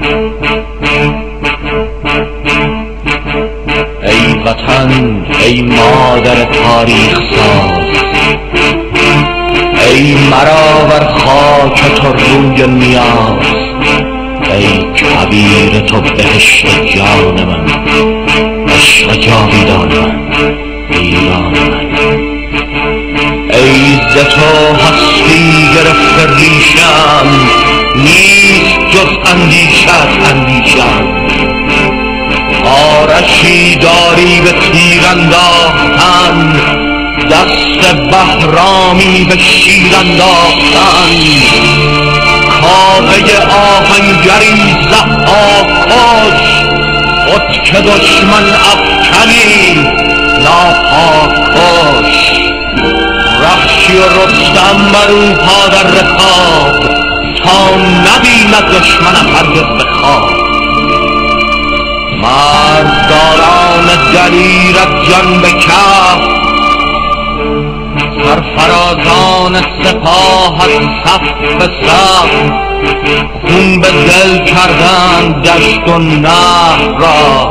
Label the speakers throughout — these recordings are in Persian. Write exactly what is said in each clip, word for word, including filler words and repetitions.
Speaker 1: ای وطن، ای مادر تاریخ ساز، ای مرا بر خاک تو روی نیاز، ای کبیر تو بهشت جان من، عشق جاویدان من، ایران من. ای ز تو هستی گرفته ریشم، نیست جز اندیشت اندیشم. آرشی داری به تیر انداختن، دست بهرامی به شیر انداختن. کاوه آهنگری ضحاک کش، خود که دشمن افکنی ناپاک کش. رخشی و رستم بر او پا در رکاب، تا نبیند دشمن هرگز به خواب. مرداران دلیر از جان به کف، سرفرازان سپاه از صف به صف. خون به دل کردند دشت و نهر را،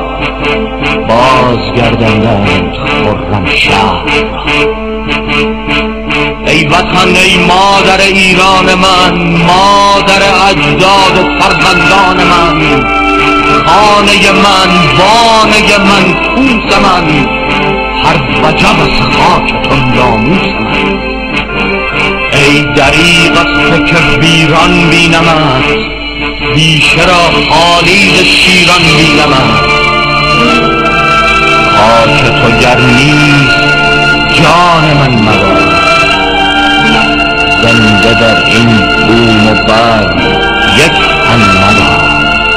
Speaker 1: بازگرداندند خرم شهر را. ای وطن، ای مادر ایران من، مادر اجداد و فرزندان من، خانه من، بانه من، کوس من، هر وجب از خاک تو ناموس من. ای دریغ است که ویران بینمت، بیشه را خالی ز شیران بینمت. خاک تو گر نیست جان من مباد، زنده در این بوم و بر یک تن مباد.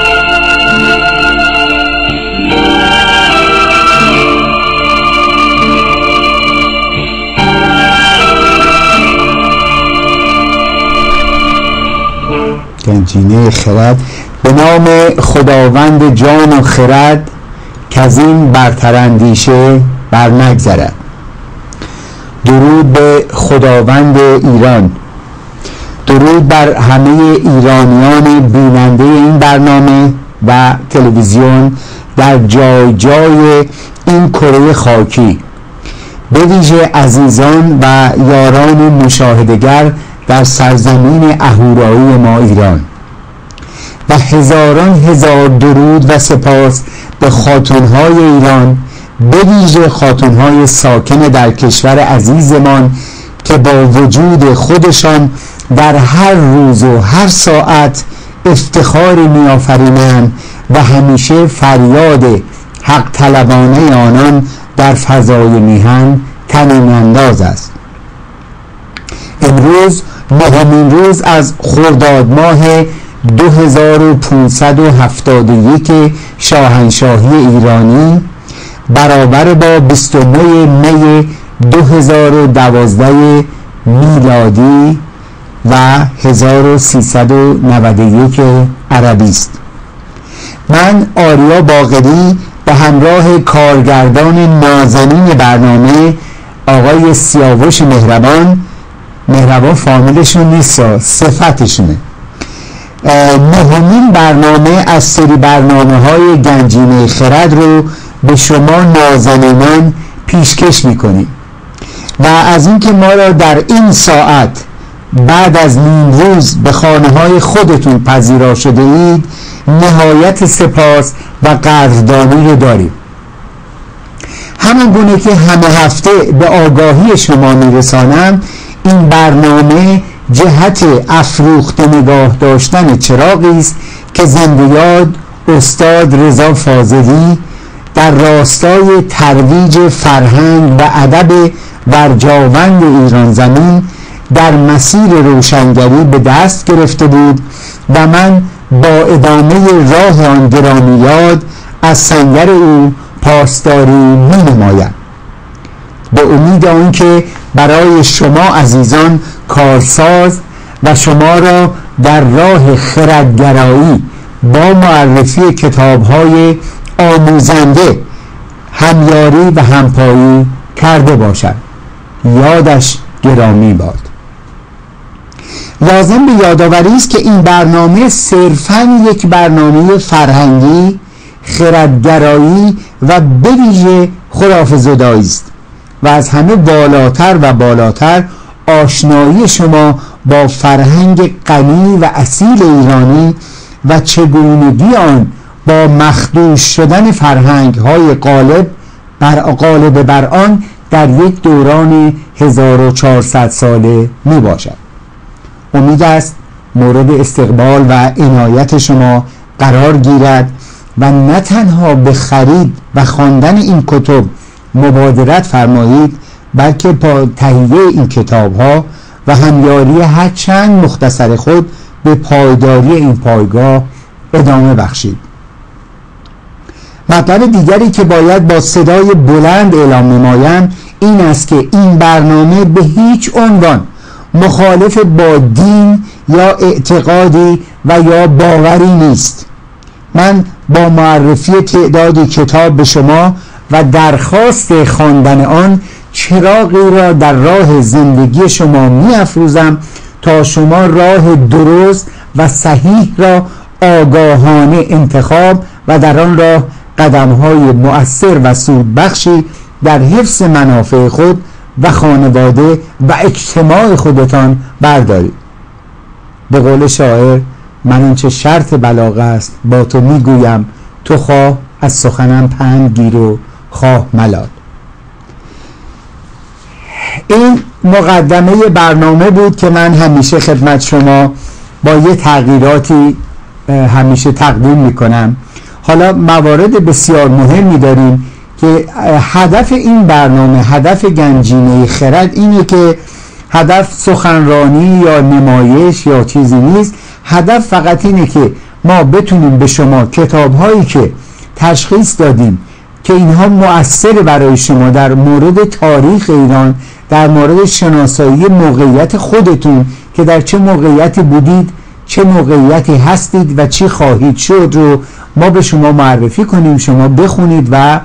Speaker 2: گنجینه خرد. به نام خداوند جان و خرد، که از این برتر اندیشه بر نگذرد. درود به خداوند ایران، درود بر همه ایرانیان بیننده این برنامه و تلویزیون در جای جای این کره خاکی، به ویژه عزیزان و یاران مشاهدگر در سرزمین اهورایی ما ایران. و هزاران هزار درود و سپاس به خاتونهای ایران، به ویژه خاتونهای ساکن در کشور عزیزمان که با وجود خودشان در هر روز و هر ساعت افتخاری می‌آفرینند و همیشه فریاد حق طلبانه آنان در فضای میهن طنین انداز است. امروز نهمین روز از خرداد ماه دو هزار و پانصد و هفتاد و یک شاهنشاهی ایرانی، برابر با بیست و نه می دو هزار و دوازده میلادی و هزار و سیصد و نود و یک عربی است. من آریا باقری به همراه کارگردان نازنین برنامه آقای سیاوش مهربان، مهربان فامیلشون نیست، صفتشونه، نهمین برنامه از سری برنامه های گنجینه خرد رو به شما نازنینان پیشکش میکنیم. و از اینکه ما را در این ساعت بعد از نیم روز به خانه های خودتون پذیرا شده اید، نهایت سپاس و قدردانی رو داریم. همون گونه که همه هفته به آگاهی شما میرسانم، این برنامه جهت افروخته نگاه داشتن چراغی است که زنده یاد استاد رضا فاضلی در راستای ترویج فرهنگ و ادب برجاوند ایران زمین در مسیر روشنگری به دست گرفته بود و من با ادامه راه آن گرامی یاد از سنگر او پاسداری می نمایم، به امید آنکه برای شما عزیزان کارساز و شما را در راه خردگرایی با معرفی کتاب‌های آموزنده همیاری و همپایی کرده باشد. یادش گرامی باد. لازم به یادآوری است که این برنامه صرفاً یک برنامه فرهنگی، خردگرایی و به ویژه خرافه‌زدایی است و از همه بالاتر و بالاتر آشنایی شما با فرهنگ غنی و اصیل ایرانی و چگونگی آن با مخدوش شدن فرهنگ های غالب بر غالب بر آن در یک دوران هزار و چهارصد ساله می باشد. امید است مورد استقبال و عنایت شما قرار گیرد و نه تنها به خرید و خواندن این کتب مبادرت فرمایید، بلکه با تهیه این کتاب ها و همیاری هر چند مختصر خود به پایداری این پایگاه ادامه بخشید. مطلب دیگری که باید با صدای بلند اعلام نمایم این است که این برنامه به هیچ عنوان مخالف با دین یا اعتقادی و یا باوری نیست. من با معرفی تعدادی کتاب به شما و درخواست خواندن آن چراغی را در راه زندگی شما می افروزم تا شما راه درست و صحیح را آگاهانه انتخاب و در آن راه قدم‌های مؤثر و سودبخشی در حفظ منافع خود و خانواده و اجتماع خودتان بردارید. به قول شاعر، من آنچه شرط بلاغه است با تو میگویم، تو خواه از سخنم پند گیر و خواه ملال. این مقدمه برنامه بود که من همیشه خدمت شما با یه تغییراتی همیشه تقدیم میکنم. حالا موارد بسیار مهمی داریم که هدف این برنامه، هدف گنجینه خرد اینه که هدف سخنرانی یا نمایش یا چیزی نیست. هدف فقط اینه که ما بتونیم به شما کتاب هایی که تشخیص دادیم که اینها مؤثر برای شما در مورد تاریخ ایران، در مورد شناسایی موقعیت خودتون که در چه موقعیتی بودید، چه موقعیتی هستید و چی خواهید شد رو ما به شما معرفی کنیم، شما بخونید و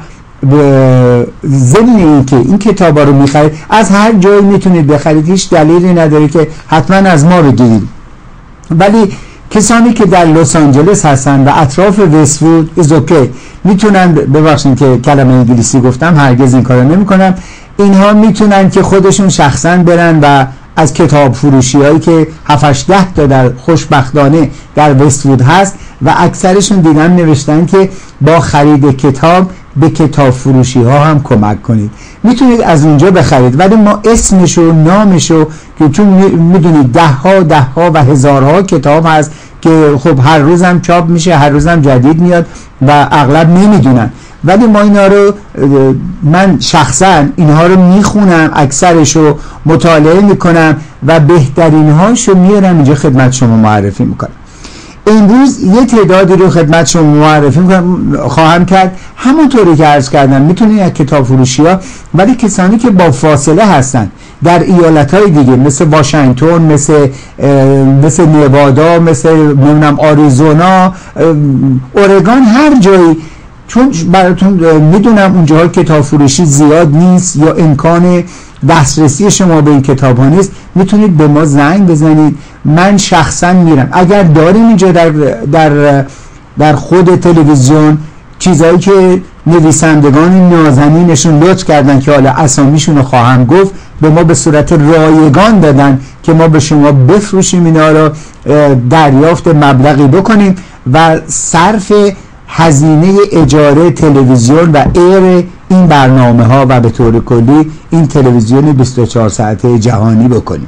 Speaker 2: ضمن این که این کتابا رو میخرید از هر جایی میتونید بخرید، هیچ دلیلی نداره که حتما از ما بگیرید. ولی کسانی که در لس آنجلس هستن و اطراف وست‌وود از اوکی میتونن، ببخشید که کلمه انگلیسی گفتم، هرگز این کارو نمیکنم، اینها میتونن که خودشون شخصا برن و از کتاب فروشی هایی که هفت ده تا در خوشبختانه در وست‌وود هست و اکثرشون دیدم نوشتن که با خرید کتاب به کتاب فروشی ها هم کمک کنید. میتونید از اونجا بخرید، ولی ما اسمشو نامشو که چون میدونید ده ها ده ها و هزارها کتاب هست که خب هر روزم چاپ میشه، هر روزم جدید میاد و اغلب نمیدونن، ولی ما اینا رو، من شخصا اینها رو میخونم، اکثرشو مطالعه میکنم و بهترین هاشو میارم اینجا خدمت شما معرفی میکنم. امروز یه تعدادی رو خدمت شما معرفی خواهم کرد. همونطوری که عرض کردم میتونید از کتاب فروشی ها، ولی کسانی که با فاصله هستن در ایالت های دیگه مثل واشنگتن، مثل مثل نوادا، مثل نمیدونم آریزونا، اورگان، هر جایی، چون براتون میدونم اونجاها کتاب فروشی زیاد نیست یا امکان دسترسی شما به این کتاب ها نیست، میتونید به ما زنگ بزنید. من شخصا میرم، اگر داریم اینجا در در در خود تلویزیون چیزایی که نویسندگان نازنینشون لطف کردن که حالا اسامیشون رو خواهم گفت، به ما به صورت رایگان دادن که ما به شما بفروشیم، اینا رو دریافت مبلغی بکنیم و صرف هزینه اجاره تلویزیون و ایر این برنامه ها و به طور کلی این تلویزیون بیست و چهار ساعته جهانی بکنیم.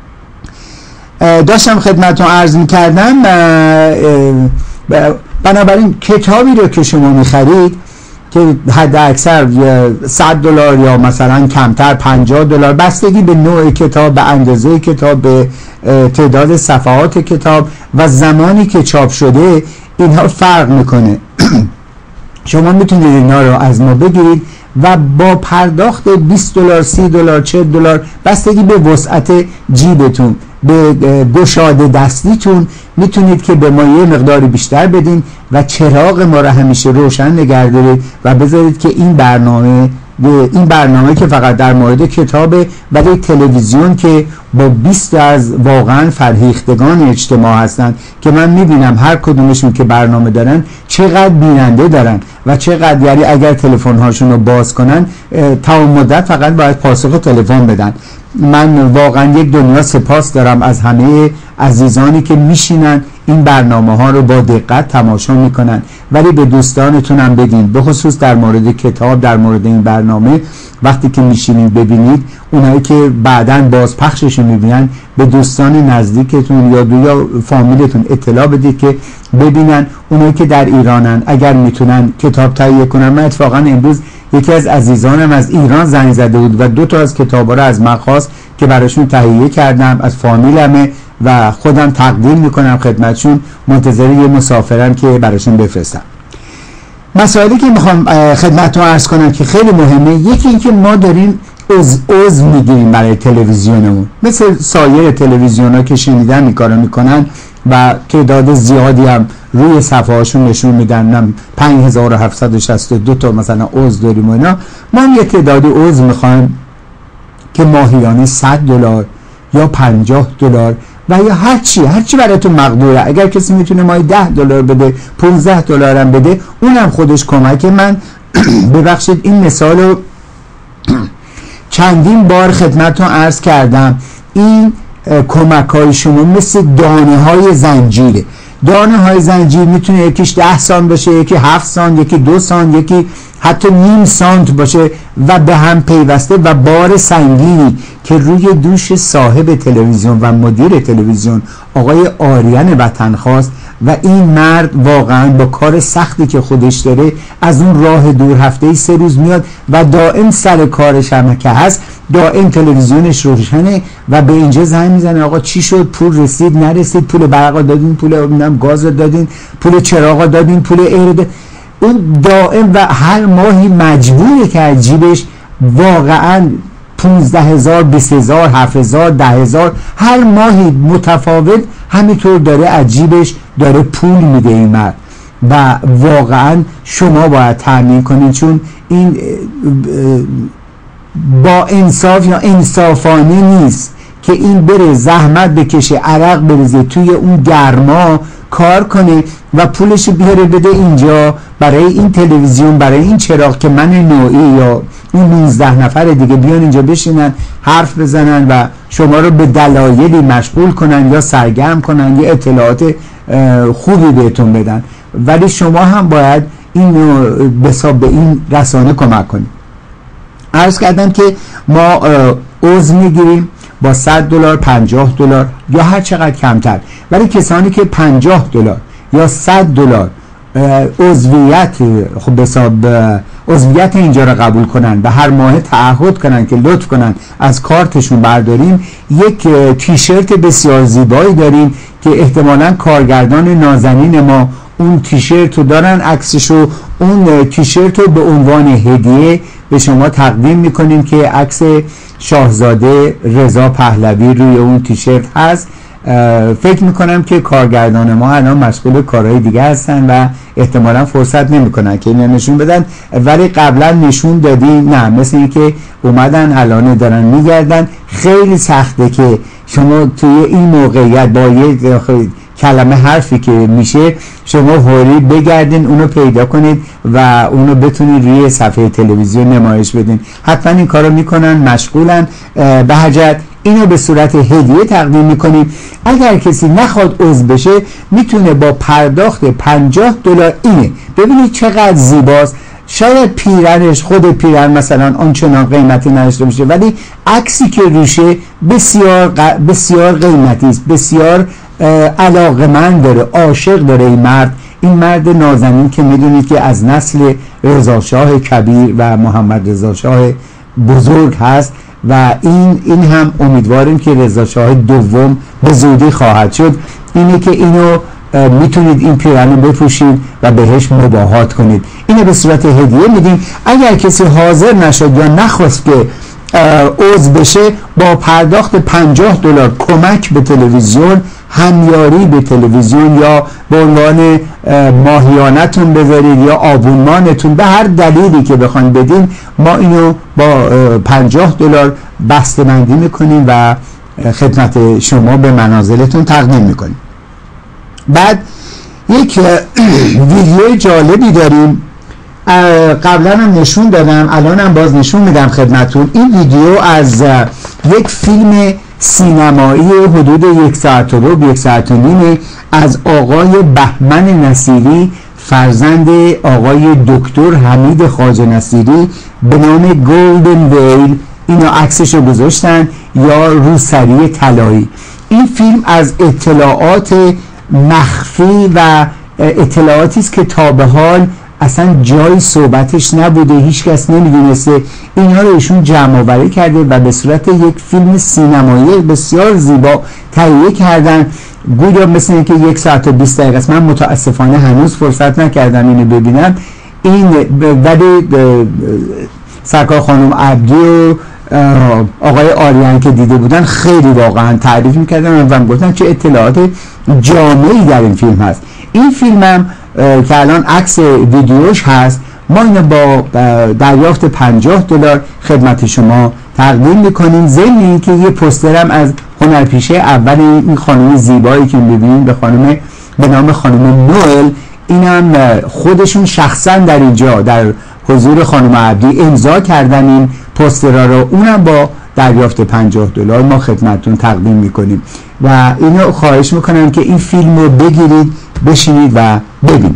Speaker 2: داشتم خدمتتون عرض می‌کردم، بنابراین کتابی رو که شما می‌خرید که حد اکثر صد دلار یا مثلا کمتر پنجاه دلار، بستگی به نوع کتاب، به اندازه کتاب، به تعداد صفحات کتاب و زمانی که چاپ شده، اینها فرق میکنه. شما میتونید اینا رو از ما بگیرید و با پرداخت بیست دلار، سی دلار، چهل دلار، بستگی به وسعت جیبتون، به گشاده دستیتون، میتونید که به ما یه مقداری بیشتر بدین و چراغ ما رو همیشه روشن نگه دارید و بذارید که این برنامه این برنامه که فقط در مورد کتابه، ولی تلویزیون که با بیست از واقعا فرهیختگان اجتماع هستن که من میبینم هر کدومشون که برنامه دارن چقدر بیننده دارن و چقدر، یعنی اگر تلفن هاشون رو باز کنن تا مدت فقط باید پاسخ تلفن بدن. من واقعا یک دنیا سپاس دارم از همه عزیزانی که میشینن این برنامه ها رو با دقت تماشا میکنن، ولی به دوستانتون هم بدین، به خصوص در مورد کتاب، در مورد این برنامه وقتی که میشینید ببینید، اونایی که بعداً بازپخشش میبینن به دوستان نزدیکتون یا دو یا فامیلتون اطلاع بدید که ببینن. اونایی که در ایرانن اگر میتونن کتاب تهیه کنن. من اتفاقا امروز یکی از عزیزانم از ایران زنگ زده بود و دو تا از کتابا رو از من خواست که براشون تهیه کردم، از فامیلمه و خودم تقدیم میکنم خدمتشون، منتظر یه مسافرم که براشون بفرستم. مسائلی که میخوام خدمتتون عرض کنم که خیلی مهمه، یکی این که ما داریم عضو میگیریم برای تلویزیونمون، مثل سایر تلویزیون ها که شنیدن این کارو میکنن و تعداد زیادی هم روی صفحه هاشون نشون میدن پنج هزار و هفتصد و شصت و دو تا مثلا عضو داریم و اینا. ما هم یه تعدادی عضو میخوایم که ماهیانه صد دلار یا پنجاه دلار و یا هر چی هر چی براتون مقدوره. اگر کسی میتونه ماهی ده دلار بده، پانزده دلار هم بده، اونم خودش کمکه. من ببخشید این مثال رو چندین بار خدمتتون عرض کردم. این کمک های شما مثل دانه های زنجیره. دانه های زنجیر میتونه یکیش ده سانت باشه، یکی هفت سانت، یکی دو سانت، یکی حتی نیم سانت باشه و به هم پیوسته و بار سنگینی که روی دوش صاحب تلویزیون و مدیر تلویزیون آقای آریان وطنخواست و این مرد واقعا با کار سختی که خودش داره از اون راه دور، هفته سه روز میاد و دائم سر کارش هم که هست، دائم تلویزیونش روشنه و به اینجا زنگ میزنه آقا چی شد، پول رسید نرسید، پول برق دادین، پول گاز دادین، پول چراغ دادین، پول ایر دادین. اون دائم و هر ماهی مجبوره که از جیبش واقعا پونزده هزار، بیست هزار، هفت هزار، ده هزار هر ماهی متفاوت همینطور داره از جیبش داره پول میده این مرد و واقعا شما باید تامین کنید، چون این با انصاف یا انصافانه نیست که این بره زحمت بکشه، عرق بریزه توی اون گرما کار کنه و پولش بیاره بده اینجا برای این تلویزیون، برای این چراغ که من نوعی یا اون نوزده نفر دیگه بیان اینجا بشینن حرف بزنن و شما رو به دلایلی مشغول کنن یا سرگرم کنن یا اطلاعات خوبی بهتون بدن، ولی شما هم باید اینو بساب به این رسانه کمک کنید. عرض کردم که ما عضو میگیریم با صد دلار، پنجاه دلار یا هر چقدر کمتر، ولی کسانی که پنجاه دلار یا صد دلار عضویت خب حساب عضویت اینجا رو قبول کنن و هر ماه تعهد کنن که لطف کنن از کارتشون برداریم، یک تیشرت بسیار زیبایی داریم که احتمالاً کارگردان نازنین ما اون تیشرت رو دارن، عکسشو اون تیشرت رو به عنوان هدیه به شما تقدیم میکنیم که عکس شاهزاده رضا پهلوی روی اون تیشرت هست. فکر میکنم که کارگردان ما الان مشغول کارهای دیگه هستن و احتمالا فرصت نمیکنن که اینو نشون بدن، ولی قبلا نشون دادیم نه، مثل این که اومدن الان دارن میگردن. خیلی سخته که شما توی این موقعیت با یه کلمه حرفی که میشه شما هوری بگردین اونو پیدا کنید و اونو بتونید روی صفحه تلویزیون نمایش بدین. حتما این کارو میکنن، مشغولن. به هر جهت اینو به صورت هدیه تقدیم میکنیم. اگر کسی نخواد عضو بشه میتونه با پرداخت پنجاه دلار، اینه ببینید چقدر زیباست. شاید پیرنش، خود پیرن مثلا آنچنان قیمتی نداشته باشه، ولی عکسی که روشه بسیار بسیار قیمتی است، بسیار علاقمند داره، عاشق داره این مرد. این مرد نازنین که میدونید که از نسل رضاشاه کبیر و محمد رضاشاه بزرگ هست و این این هم امیدواریم که رضاشاه دوم به زودی خواهد شد. اینه که اینو میتونید این پیرن رو بپوشید و بهش مباهات کنید. اینو به صورت هدیه میدیم. اگر کسی حاضر نشد یا نخواست که عضو بشه با پرداخت پنجاه دلار کمک به تلویزیون، همیاری به تلویزیون، یا به عنوان ماهیانتون بذارید یا آبونمانتون، به هر دلیلی که بخواید بدین، ما اینو با پنجاه دلار بسته‌بندی میکنیم و خدمت شما به منازلتون تقدیم میکنیم. بعد یک ویدیو جالبی داریم، قبلا هم نشون دادم، الان هم باز نشون میدم خدمتون. این ویدیو از یک فیلم سینمایی حدود یک ساعت و ربع، یک ساعت و نیم، از آقای بهمن نصیری، فرزند آقای دکتر حمید خواجه نصیری، به نام گلدن ویل. اینو عکسشو گذاشتن، یا روسری طلایی. این فیلم از اطلاعات مخفی و اطلاعاتی است که تا به حال اصلا جای صحبتش نبوده، هیچ کس نمیدونسته. اینها رو ایشون جمع آوری کرده و به صورت یک فیلم سینمایی بسیار زیبا تهیه کردن. گویا مثل اینکه یک ساعت و بیست دقیقه است. من متاسفانه هنوز فرصت نکردم اینو ببینم. این ولی سرکار خانم عبدی و آقای آریان که دیده بودن خیلی واقعا تعریف میکردن و گفتن چه اطلاعات جامعی در این فیلم هست. این فیلم هم که الان عکس ویدیوش هست، ما اینو با دریافت پنجاه دلار خدمت شما تقدیم میکنیم. ضمن اینکه یه پوسترم از هنرپیشه اول این خانم زیبایی که میبینید به خانم به نام خانم نوئل، اینم خودشون شخصا در اینجا در حضور خانم عبدی امضا کردن این پوسترها رو، اونم با دریافت پنجاه دلار ما خدمتتون تقدیم میکنیم و اینو خواهش میکنم که این فیلم رو بگیرید، بشینید و ببینید.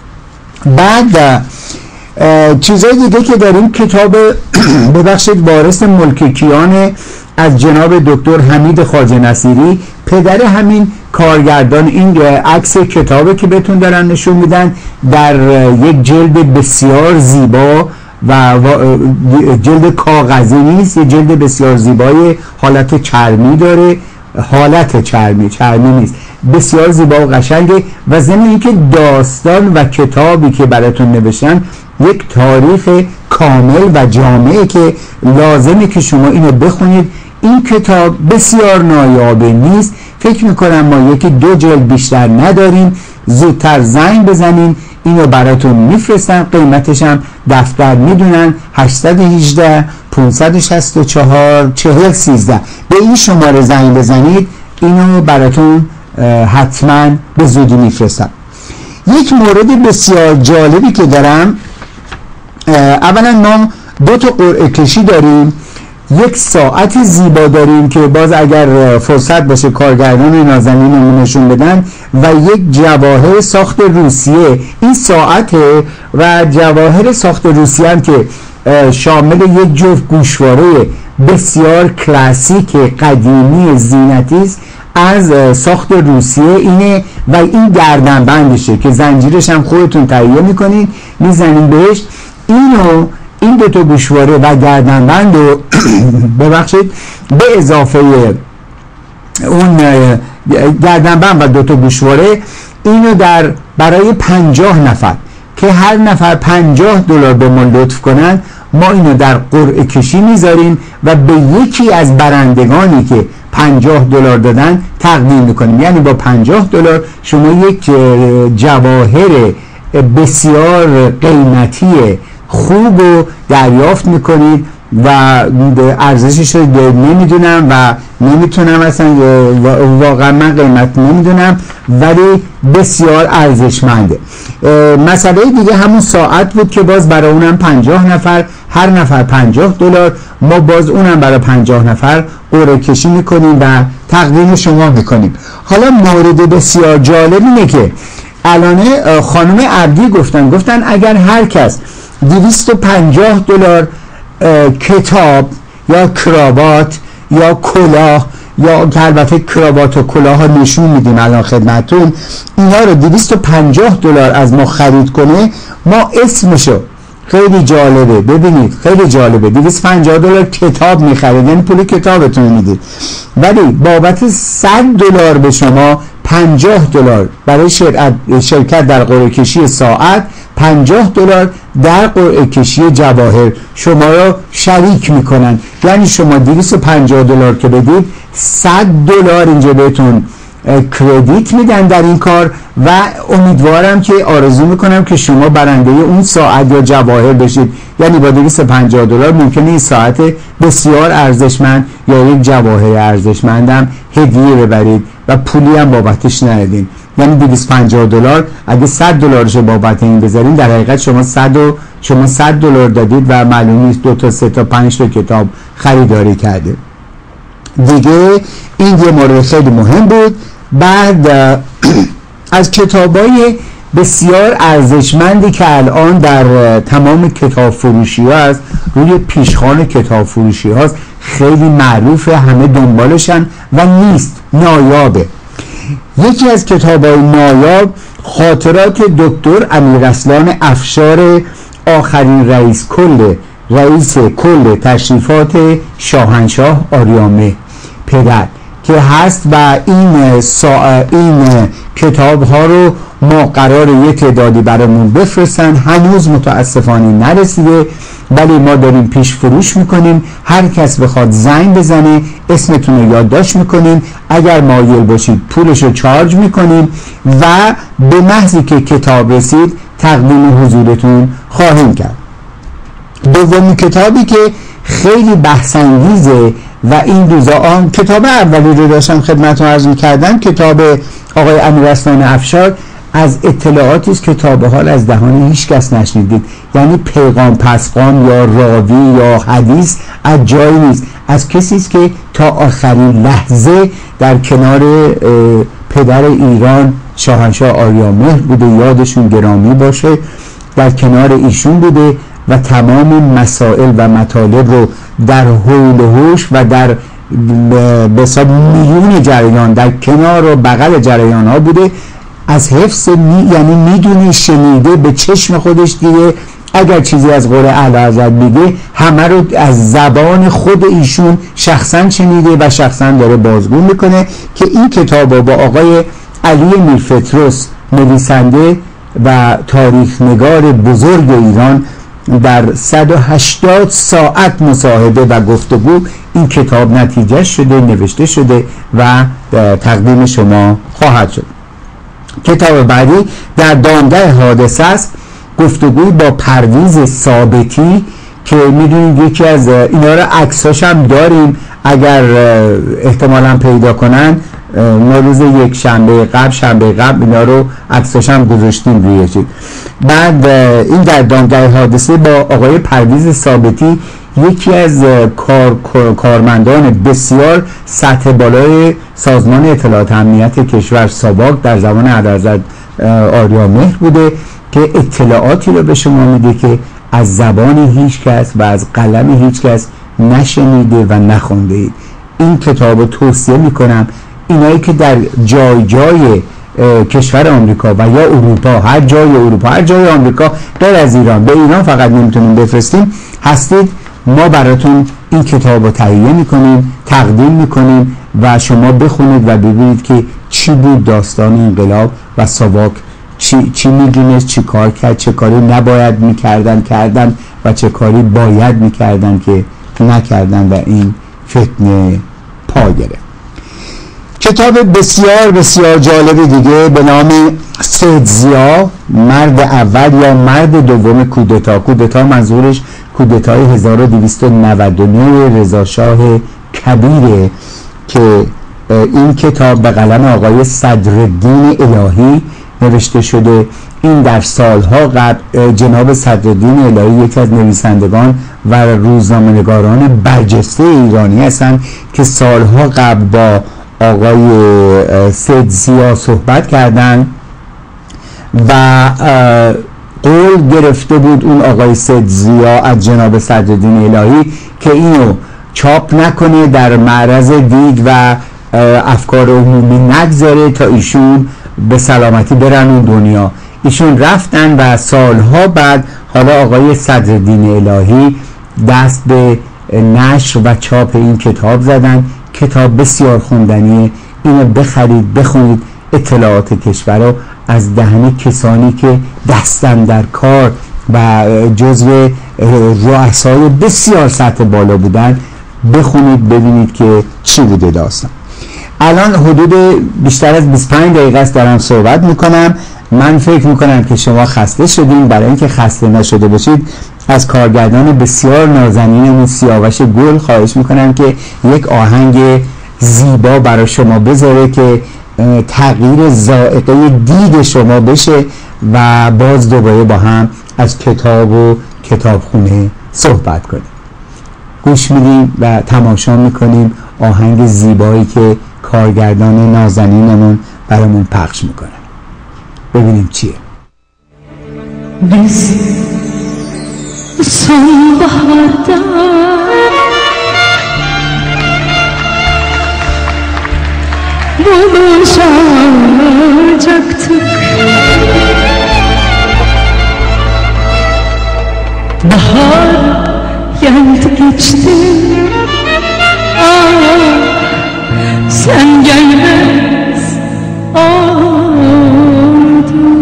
Speaker 2: بعد چیزای دیگه که داریم، کتاب ببخشید وارث ملک کیان از جناب دکتر حمید خواجه نصیری، پدر همین کارگردان. این عکس کتابه که بهتون دارن نشون میدن، در یک جلد بسیار زیبا و جلد کاغذی نیست، یه جلد بسیار زیبای، حالت چرمی داره، حالت چرمی چرمی نیست، بسیار زیبا و قشنگه. و ضمن اینکه داستان و کتابی که براتون نوشتن یک تاریخ کامل و جامعه که لازمه که شما اینو بخونید. این کتاب بسیار نایابه نیست، فکر میکنم ما یکی دو جلد بیشتر نداریم. زودتر زنگ بزنین، اینو براتون میفرستن، قیمتش هم دفتر میدونن. هشت یک هشت پانصد و شصت و چهار چهل سیزده به این شماره زنگ بزنید، اینو براتون حتما به زودی میفرستم. یک مورد بسیار جالبی که دارم، اولا ما دو تا قرعه کشی داریم، یک ساعت زیبا داریم که باز اگر فرصت باشه کارگردان نازنین نشون بدن، و یک جواهر ساخت روسیه. این ساعته و جواهر ساخت روسیه هم که شامل یک جفت گوشواره بسیار کلاسیک قدیمی زینتی است از ساخت روسیه اینه، و این گردنبندشه که زنجیرش هم خودتون تهیه میکنید، میزنید بهش. اینو این دو تا گوشواره و گردنبند رو ببخشید به اضافه اون گردنبند و دو تا گوشواره، اینو در برای پنجاه نفر که هر نفر پنجاه دلار به ما لطف کنن، ما اینو در قرعه کشی میذاریم و به یکی از برندگانی که پنجاه دلار دادن تقدیم میکنیم. یعنی با پنجاه دلار شما یک جواهر بسیار قیمتی خوب رو دریافت میکنید و ارزشش رو نمیدونم و نمیتونم اصلا، واقعا من قیمت نمیدونم، ولی بسیار ارزشمنده. مسئله دیگه همون ساعت بود که باز برای اونم پنجاه نفر، هر نفر پنجاه دلار، ما باز اونم برای پنجاه نفر قرعه کشی میکنیم و تقدیم شما میکنیم. حالا مورد بسیار جالب اینه که الان خانم عبدی گفتن گفتن اگر هر کس دویست و پنجاه دلار کتاب یا کراوات یا کلاه، یا که البته کراوات و کلاه ها نشون میدیم الان خدمتون، اینا رو دویست و پنجاه دلار از ما خرید کنه، ما اسمشو، خیلی جالبه ببینید، خیلی جالبه، دویست و پنجاه دلار کتاب میخرید، یعنی پول کتابتون میدید، ولی بابت صد دلار به شما پنجاه دلار برای شرکت در قرعه کشی ساعت پنجاه دلار در قرعه کشی جواهر شما را شریک میکنن. یعنی شما دویست و پنجاه دلار که بدید، صد دلار اینجا بهتون کردیت میدن در این کار و امیدوارم که آرزو میکنم که شما برنده اون ساعت یا جواهر بشید. یعنی با دویست و پنجاه دلار ممکنه این ساعت بسیار ارزشمند یا یک جواهر ارزشمندم هدیه ببرید و پولی هم بابتش ندید. یعنی دویست و پنجاه دلار اگه صد دلارش بابت این بذارین، در حقیقت شما صد و شما صد دلار دادید و معلوم نیست دو تا سه تا پنج تا کتاب خریداری کرده. دیگه این یه مورد خیلی مهم بود. بعد از کتابای بسیار ارزشمندی که الان در تمام کتاب فروشی ها هست، روی پیشخوان کتاب فروشی هاست، خیلی معروفه، همه دنبالشن و نیست، نایابه. یکی از کتابای نایاب خاطرات دکتر امیررسلان افشار، آخرین رئیس کل رئیس کل تشریفات شاهنشاه آریامهر پدر که هست و این سا... این کتاب ها رو ما قرار یک تعدادی برامون بفرستن. هنوز متاسفانه نرسیده، ولی ما داریم پیش فروش میکنیم. هر کس بخواد زنگ بزنه، اسمتون رو یادداشت میکنیم، اگر مایل باشید پولش رو چارج میکنیم و به محضی که کتاب رسید تقدیم حضورتون خواهیم کرد. دومین کتابی که خیلی بحث‌انگیزه و این روزا آن کتاب اولی رو داشتم خدمتتون عرض می‌کردم، کتاب آقای امیررسلان افشار، از اطلاعاتی است که تا به حال از دهان هیچ کس نشنیدید. یعنی پیغام پسقام یا راوی یا حدیث از جایی نیست، از کسی است که تا آخرین لحظه در کنار پدر ایران شاهنشاه آریامهر بوده، یادشون گرامی باشه، در کنار ایشون بوده و تمام مسائل و مطالب رو در حول و حوش و در به حساب میون جریان در کنار و بغل جریان ها بوده. از حفظ می یعنی میدونه، شنیده، به چشم خودش دیده، اگر چیزی از قول اعلیحضرت میگه همه رو از زبان خود ایشون شخصا شنیده و شخصا داره بازگو میکنه. که این کتاب با آقای علی میرفتروس، نویسنده و تاریخ نگار بزرگ ایران، در صد و هشتاد ساعت مصاحبه و گفتگو این کتاب نتیجه شده، نوشته شده و تقدیم شما خواهد شد. کتاب بعدی در دامگاه حادثه است، گفتگوی با پرویز ثابتی که میدونید یکی از اینا رو عکساش هم داریم، اگر احتمالا پیدا کنن ما روز یک شنبه قبل شنبه قبل اینا رو عکساش هم گذاشتیم روی چیز. بعد این در دامگاه حادثه با آقای پرویز ثابتی، یکی از کار، کارمندان بسیار سطح بالای سازمان اطلاعات امنیت کشور ساواک در زمان اعلیحضرت آریامهر بوده که اطلاعاتی رو به شما میده که از زبان هیچ کس و از قلم هیچ کس نشنیده و نخونده اید. این کتاب رو توصیه میکنم. اینایی که در جای جای کشور آمریکا و یا اروپا، هر جای اروپا، هر جای آمریکا غیر از ایران، به ایران فقط نمیتونیم بفرستیم، هستید، ما براتون این کتاب رو تهیه میکنیم، تقدیم میکنیم و شما بخونید و ببینید که چی بود داستان انقلاب و ساواک چی, چی میدونست، چی کار کرد، چه کاری نباید میکردن کردن و چه کاری باید میکردن که نکردن و این فتنه پا گرفت. کتاب بسیار بسیار جالب دیگه به نام سید ضیا، مرد اول یا مرد دوم کودتا. کودتا منظورش کودتای هزار و دویست و نود و نه رضا شاه کبیره که این کتاب به قلم آقای صدرالدین الهی نوشته شده. این در سالها قبل جناب صدرالدین الهی یکی از نویسندگان و روزنامه‌نگاران برجسته ایرانی هستند که سالها قبل با آقای سید ضیا صحبت کردند و قول گرفته بود اون آقای سید ضیا از جناب صدرالدین الهی که اینو چاپ نکنه، در معرض دید و افکار عمومی نگذاره تا ایشون به سلامتی برن اون دنیا. ایشون رفتن و سالها بعد حالا آقای صدرالدین الهی دست به نشر و چاپ این کتاب زدن. کتاب بسیار خوندنیه، اینو بخرید، بخونید، اطلاعات کشور رو از دهن کسانی که دستن در کار و جزو رؤسای بسیار سطح بالا بودن بخونید ببینید که چی بوده داستان. الان حدود بیشتر از بیست و پنج دقیقه است دارم صحبت میکنم. من فکر میکنم که شما خسته شدین. برای اینکه خسته نشده باشید از کارگردان بسیار نازنینمون سیاوش گل خواهش میکنم که یک آهنگ زیبا برای شما بذاره که تغییر ذائقه دید شما بشه و باز دوباره با هم از کتاب و کتابخونه صحبت کنیم. گوش میدیم و تماشا میکنیم آهنگ زیبایی که کارگردان نازنینمون برامون پخش میکنه. ببینیم چیه.
Speaker 3: biz sonbaharda buluşacaktık, bahar geldi geçti, ah sen gelmez oldun.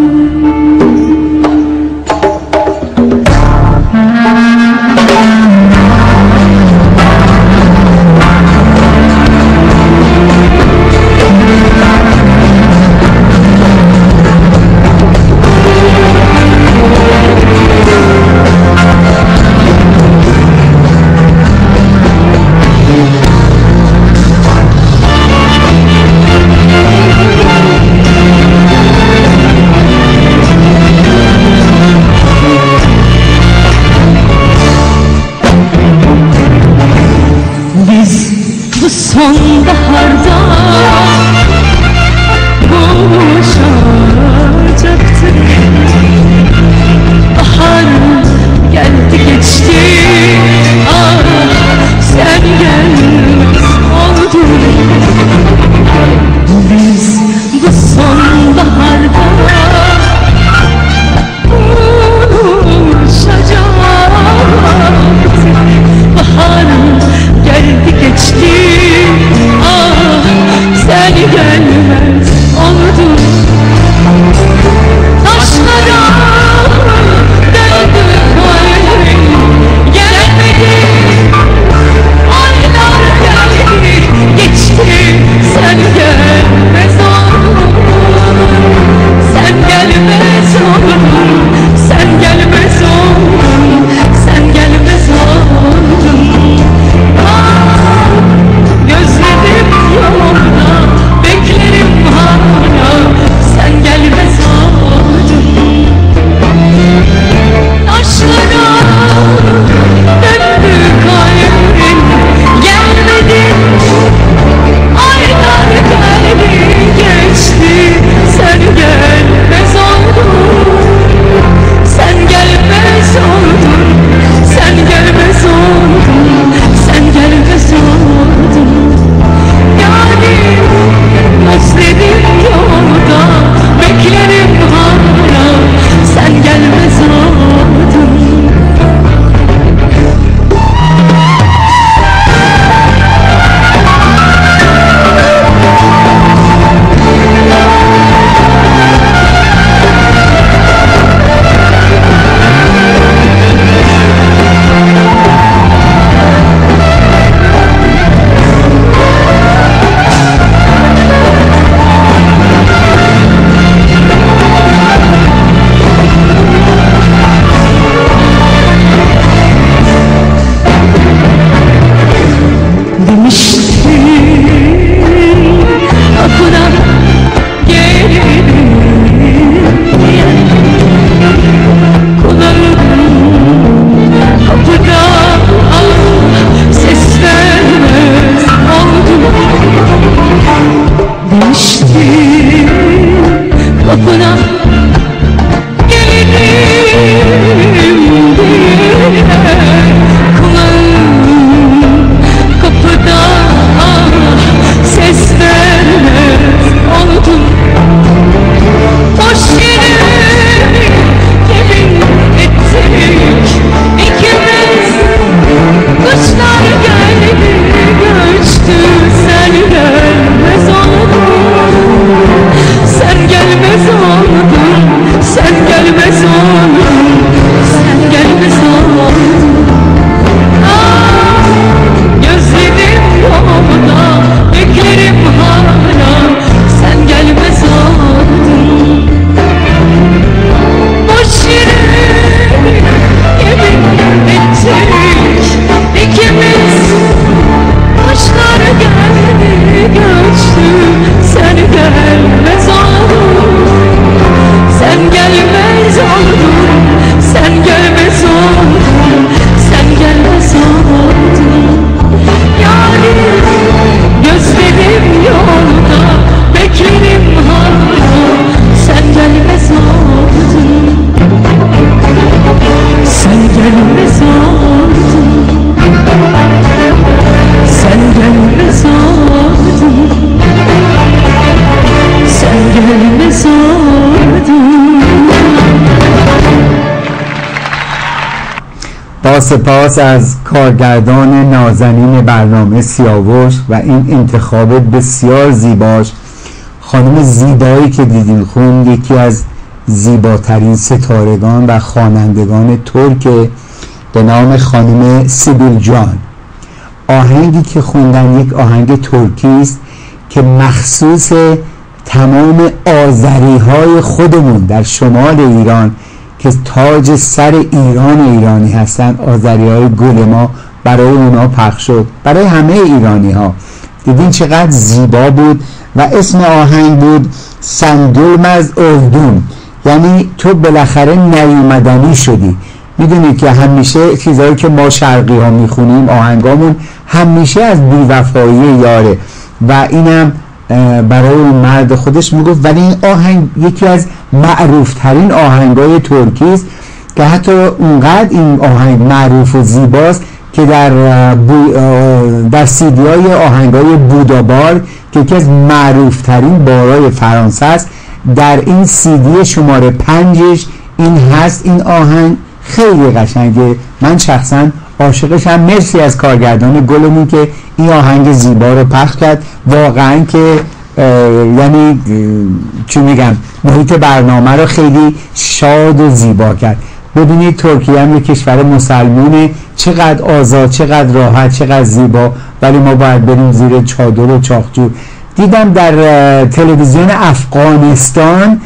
Speaker 2: با سپاس از کارگردان نازنین برنامه سیاوش و این انتخاب بسیار زیباش، خانم زیبایی که دیدین خون یکی از زیباترین ستارگان و خوانندگان ترک به نام خانم سیبیل جان. آهنگی که خوندن یک آهنگ ترکی است که مخصوص تمام آذری های خودمون در شمال ایران که تاج سر ایران ایرانی هستن، آذری های گل ما، برای اونا پخش شد، برای همه ایرانی ها. دیدین چقدر زیبا بود و اسم آهنگ بود سندولم از اردون، یعنی تو بالاخره نیومدنی شدی. میدونید که همیشه چیزایی که ما شرقی ها میخونیم آهنگامون همیشه از بی‌وفایی یاره و اینم برای اون مرد خودش میگفت. ولی این آهنگ یکی از معروف ترین آهنگای ترکی است که حتی اونقدر این آهنگ معروف و زیباست که در بو در سیدی های آهنگای بودابار که یکی از معروف ترین بارای فرانسه است، در این سیدی شماره پنجش این هست. این آهنگ خیلی قشنگه، من شخصا عاشقشم. مرسی از کارگردان گلمون که این آهنگ زیبا رو پخش کرد. واقعا که یعنی چی میگم، محیط برنامه رو خیلی شاد و زیبا کرد. ببینید ترکیه هم یک کشور مسلمونه، چقدر آزاد، چقدر راحت، چقدر زیبا، ولی ما باید بریم زیر چادر و چاقچور. دیدم در تلویزیون افغانستان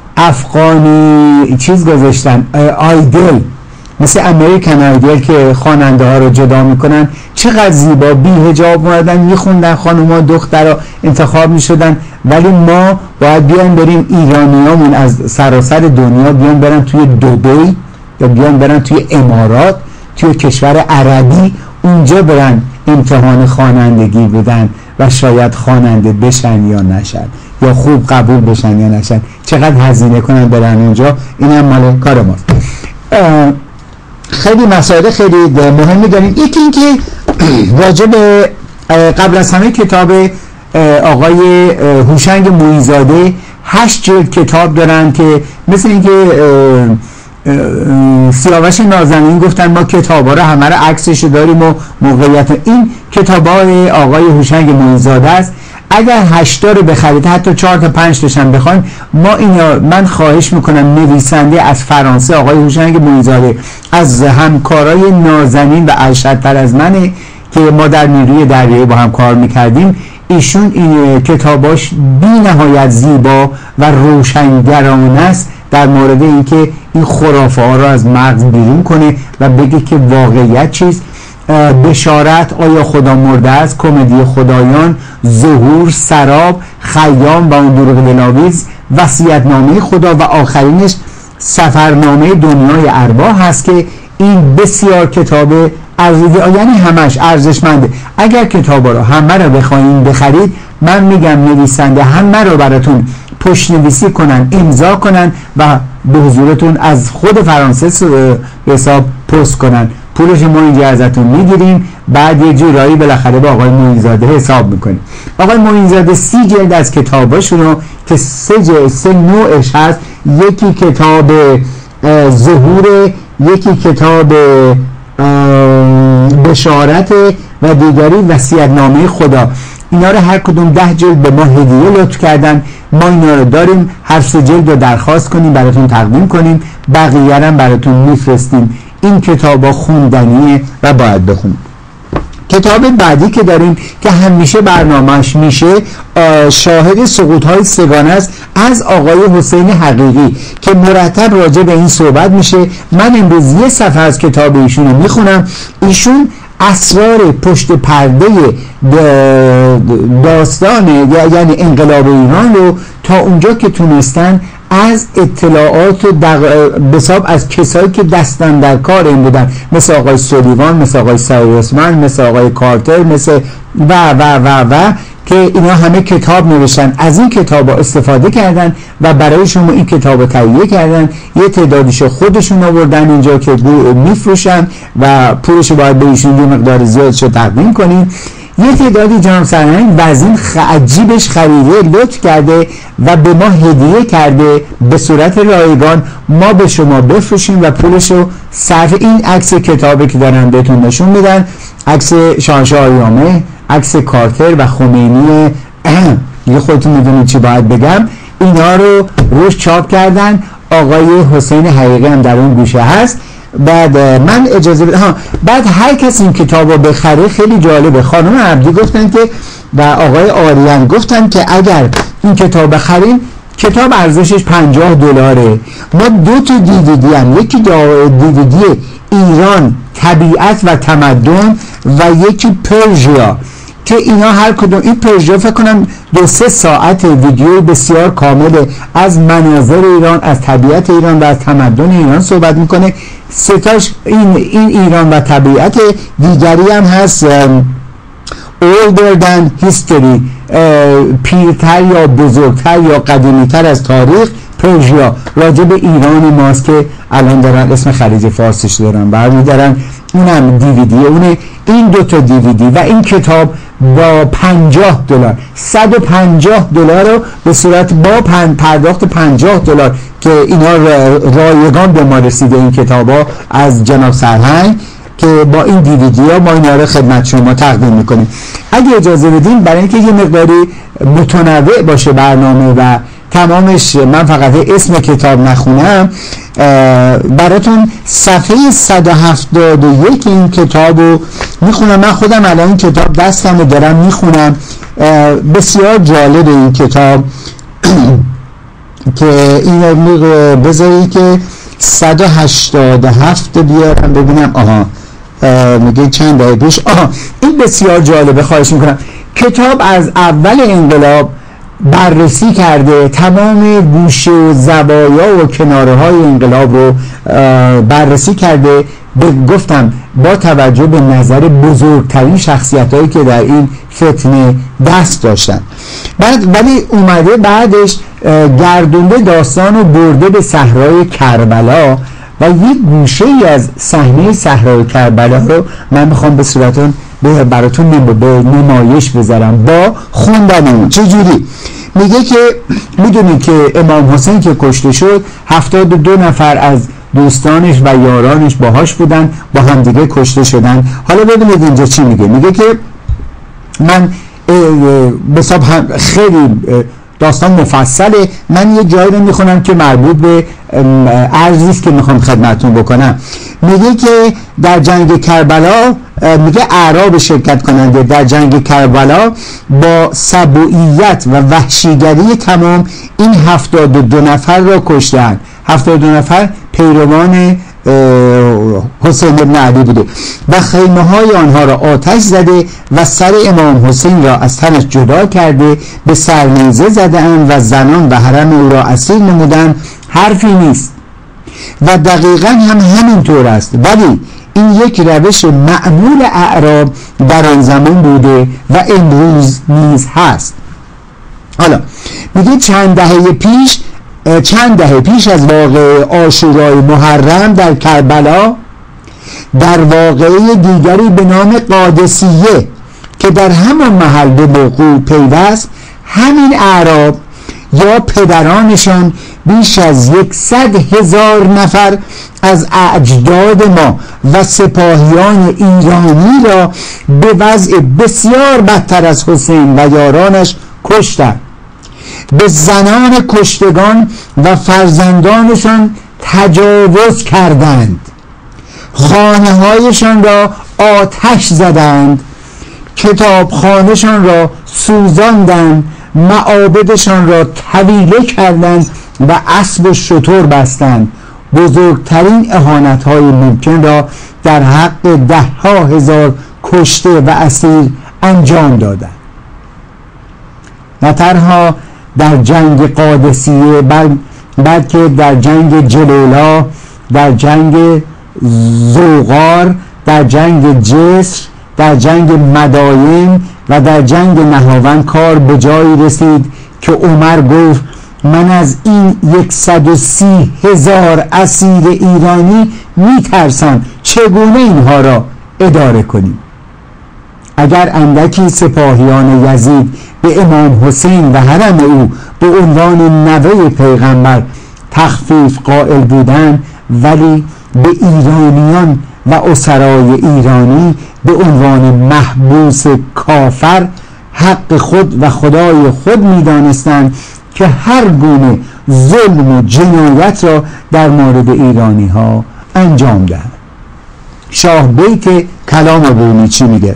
Speaker 2: افغانی چیز گذاشتن، آیدل، مثل امریکن آیدل که خواننده ها رو جدا میکنن، چقدر زیبا بی حجاب اومدن میخوندن، خانوما دخترها انتخاب میشدن. ولی ما باید بیان بریم، ایرانیامون از سراسر دنیا بیان برن توی دبی یا بیان برن توی امارات، توی کشور عربی، اونجا برن امتحان خوانندگی بدن و شاید خواننده بشن یا نشن، یا خوب قبول بشن یا نشن، چقدر هزینه کنن برن اونجا. این هم مال کار ماست. خیلی مسائل خیلی مهمی داریم. یکی این که راجع به قبل از همه کتاب آقای هوشنگ مویی‌زاده هشت جلد کتاب دارن که مثل اینکه سیاوش نازنین گفتن ما کتابا رو همه رو عکسش داریم و موقعیت. این کتابای آقای هوشنگ مویی‌زاده است. اگر هشتا رو بخرید، حتی چهار تا پنج تاشم بخواید، ما اینا، من خواهش میکنم نویسنده از فرانسه آقای هوشنگ مویی‌زاده از همکارای نازنین و ارشدتر از منه که ما در نیروی دریایی با هم کار میکردیم. ایشون این کتاباش بی نهایت زیبا و روشنگرانه است در مورد اینکه این خرافه ها رو از مغز بیرون کنه و بگه که واقعیت چیست. بشارت، آیا خدا مرده است، کمدی خدایان، ظهور، سراب، خیام و اون دروغ دلاویز، وصیت‌نامه خدا و آخرینش سفرنامه دنیای ارواح هست که این بسیار کتاب ارزشمند، یعنی همش ارزشمنده. اگر کتابا رو همه رو بخواید بخرید، من میگم نویسنده همه رو براتون پشت نویسی کنن، امضا کنن و به حضورتون از خود فرانسه به حساب پست کنن. پولش ما اینجا ازتون میگیریم، بعد یه جورایی بالاخره با آقای مویی‌زاده حساب میکنیم. آقای مویی‌زاده سی جلد از کتاباشون رو که سه جلد سه نوعش هست، یکی کتاب ظهور، یکی کتاب بشارت و دیگری وصیت‌نامه خدا، اینا رو هر کدوم ده جلد به ما هدیه لطف کردن. ما اینا رو داریم، هر سه جلد رو درخواست کنیم براتون تقدیم کنیم، بقیه هم براتون میفرستیم. این کتابا خوندنیه و باید بخونید. کتاب بعدی که داریم که همیشه برنامهش میشه، شاهد سقوط‌های سگانه است از آقای حسین حقیقی که مرتب راجع به این صحبت میشه. من امروز یه صفحه از کتاب ایشون رو میخونم. ایشون اسرار پشت پرده داستان یعنی انقلاب ایران رو تا اونجا که تونستن از اطلاعات و بساب از کسایی که دستن در کار این بودن، مثل آقای سلیوان، مثل آقای سایرسمن، مثل آقای کارتر، مثل و و و و که اینا همه کتاب نوشتن، از این کتاب ها استفاده کردن و برای شما این کتاب تهیه کردن. یه تعدادیش خودشون آوردن اینجا که میفروشن و پولش باید به ایشون یه مقدار زیادش رو تقدیم کنیم. یه تعدادی جناب سرهنگ وزین عجیبش خریده، لطف کرده و به ما هدیه کرده به صورت رایگان ما به شما بفروشیم و پولشو صرف این عکس کتابی که دارن بهتون نشون میدن، عکس شاهنشاه ایامه، عکس کارتر و خمینی. دیگه خودتون میدونید چی باید بگم. اینا رو روش چاپ کردن. آقای حسین حقیقی هم در اون گوشه هست. بعد من اجازه بده ها بعد هر کسی این کتاب رو بخره خیلی جالبه. خانم عبدی گفتن که و آقای آریان گفتن که اگر این کتاب بخرین کتاب ارزشش پنجاه دلاره. ما دو تا دیویدی هم، یکی دیویدی ایران طبیعت و تمدن و یکی پرژیا که اینا هر کدوم، این پرژیا فکر کنم دو سه ساعت ویدیوی بسیار کامل از مناظر ایران، از طبیعت ایران و از تمدن ایران صحبت میکنه. ستاش این این ایران و طبیعت. دیگری هم هست older than history، پیرتر یا بزرگتر یا قدیمیتر از تاریخ، پرژیا، راجع به ایران ماست که الان دارن اسم خلیج فارسش دارن برمیدارن. اونم دیویدی اونه. این دوتا دیویدی و این کتاب با پنجاه دلار صد و پنجاه دلار رو به صورت با پرداخت پنجاه دلار که اینا رایگان به ما رسیده این کتاب ها از جناب سرهنگ که با این دیویدی ها ما اینا رو خدمت شما تقدیم میکنیم. اگه اجازه بدین برای اینکه یه مقداری متنوع باشه برنامه و تمامش من فقط اسم کتاب نخونم، براتون صفحه صد و هفتاد و یک این کتاب رو میخونم. من خودم الان این کتاب دستم رو دارم میخونم. بسیار جالب این کتاب که این بذاری که صد و هشتاد و هفت بیارم ببینم. آها میگه چند دقیقه پیش. آها این بسیار جالبه. خواهش میکنم. کتاب از اول انقلاب بررسی کرده، تمام گوشه و زوایا و کناره های انقلاب رو بررسی کرده. گفتم با توجه به نظر بزرگترین شخصیت هایی که در این فتنه دست داشتن. بعد ولی اومده بعدش گردونده داستان رو برده به صحرای کربلا و یک گوشه ای از صحنه صحرای کربلا رو من میخوام به صورتون براتون به نمایش بذارم با خوندن اون. چجوری؟ میگه که میدونی که امام حسین که کشته شد هفتاد و دو نفر از دوستانش و یارانش باهاش بودن، با همدیگه کشته شدن. حالا ببینید اینجا چی میگه. میگه که من بساب خیلی داستان مفصله، من یه جایی رو میخونم که مربوط به عرضیست که میخوام خدمتون بکنم. میگه که در جنگ کربلا، میگه اعراب شرکت کننده در جنگ کربلا با سبوعیت و وحشیگری تمام این هفتاد و دو نفر را کشتن. هفتاد و دو نفر پیروان حسین بن علی بوده و خیمه های آنها را آتش زده و سر امام حسین را از تنش جدا کرده به سرنیزه زدند و زنان و حرم او را اسیر نمودند. حرفی نیست و دقیقا هم همینطور است، ولی این یک روش معمول اعراب در آن زمان بوده و امروز نیز هست. حالا میگه چند دهه پیش چند دهه پیش از واقعه عاشورای محرم در کربلا، در واقعه دیگری به نام قادسیه که در همان محل به موقوع پیوست، همین اعراب یا پدرانشان بیش از یکصد هزار نفر از اجداد ما و سپاهیان ایرانی را به وضع بسیار بدتر از حسین و یارانش کشتند. به زنان کشتگان و فرزندانشان تجاوز کردند، خانه هایشان را آتش زدند، کتابخانهشان را سوزاندند، معابدشان را طویله کردند و اسب و شتر بستند. بزرگترین اهانت های ممکن را در حق ده ها هزار کشته و اسیر انجام دادند. نه تنها در جنگ قادسیه بلکه در جنگ جلیلا، در جنگ زوغار، در جنگ جسر، در جنگ مداین و در جنگ نهاوند کار به جایی رسید که عمر گفت من از این یکصد و سی هزار اسیر ایرانی میترسم چگونه اینها را اداره کنیم. اگر اندکی سپاهیان یزید به امام حسین و حرم او به عنوان نوه پیغمبر تخفیف قائل بودند، ولی به ایرانیان و اسرای ایرانی به عنوان محبوس کافر حق خود و خدای خود می‌دانستند که هر گونه ظلم و جنایت را در مورد ایرانی ها انجام دهند. شاه بیت کلام رومی چی میگه؟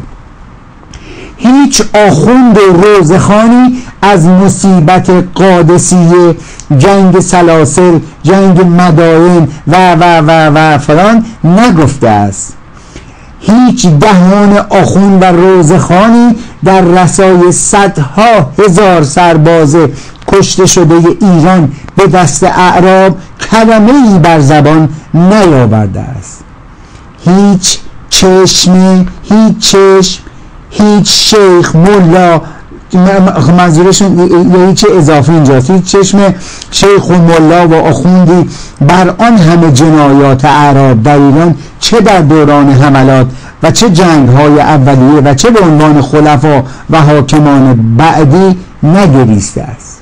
Speaker 2: هیچ آخوند و روزخانی از مصیبت قادسیه، جنگ سلاسل، جنگ مدائن و و و و فلان نگفته است. هیچ دهان آخوند و روزخانی در رسای صدها هزار سرباز کشته شده ایران به دست اعراب کلمه‌ای بر زبان نیاورده است. هیچ چشم، هیچ چشم، هیچ شیخ، ملا، منظورشون یه هیچ اضافه اینجاست، هیچ چشم شیخ و ملا و آخوندی بر آن همه جنایات اعراب در ایران، چه در دوران حملات و چه جنگ های اولیه و چه به عنوان خلفا و حاکمان بعدی نگریسته است.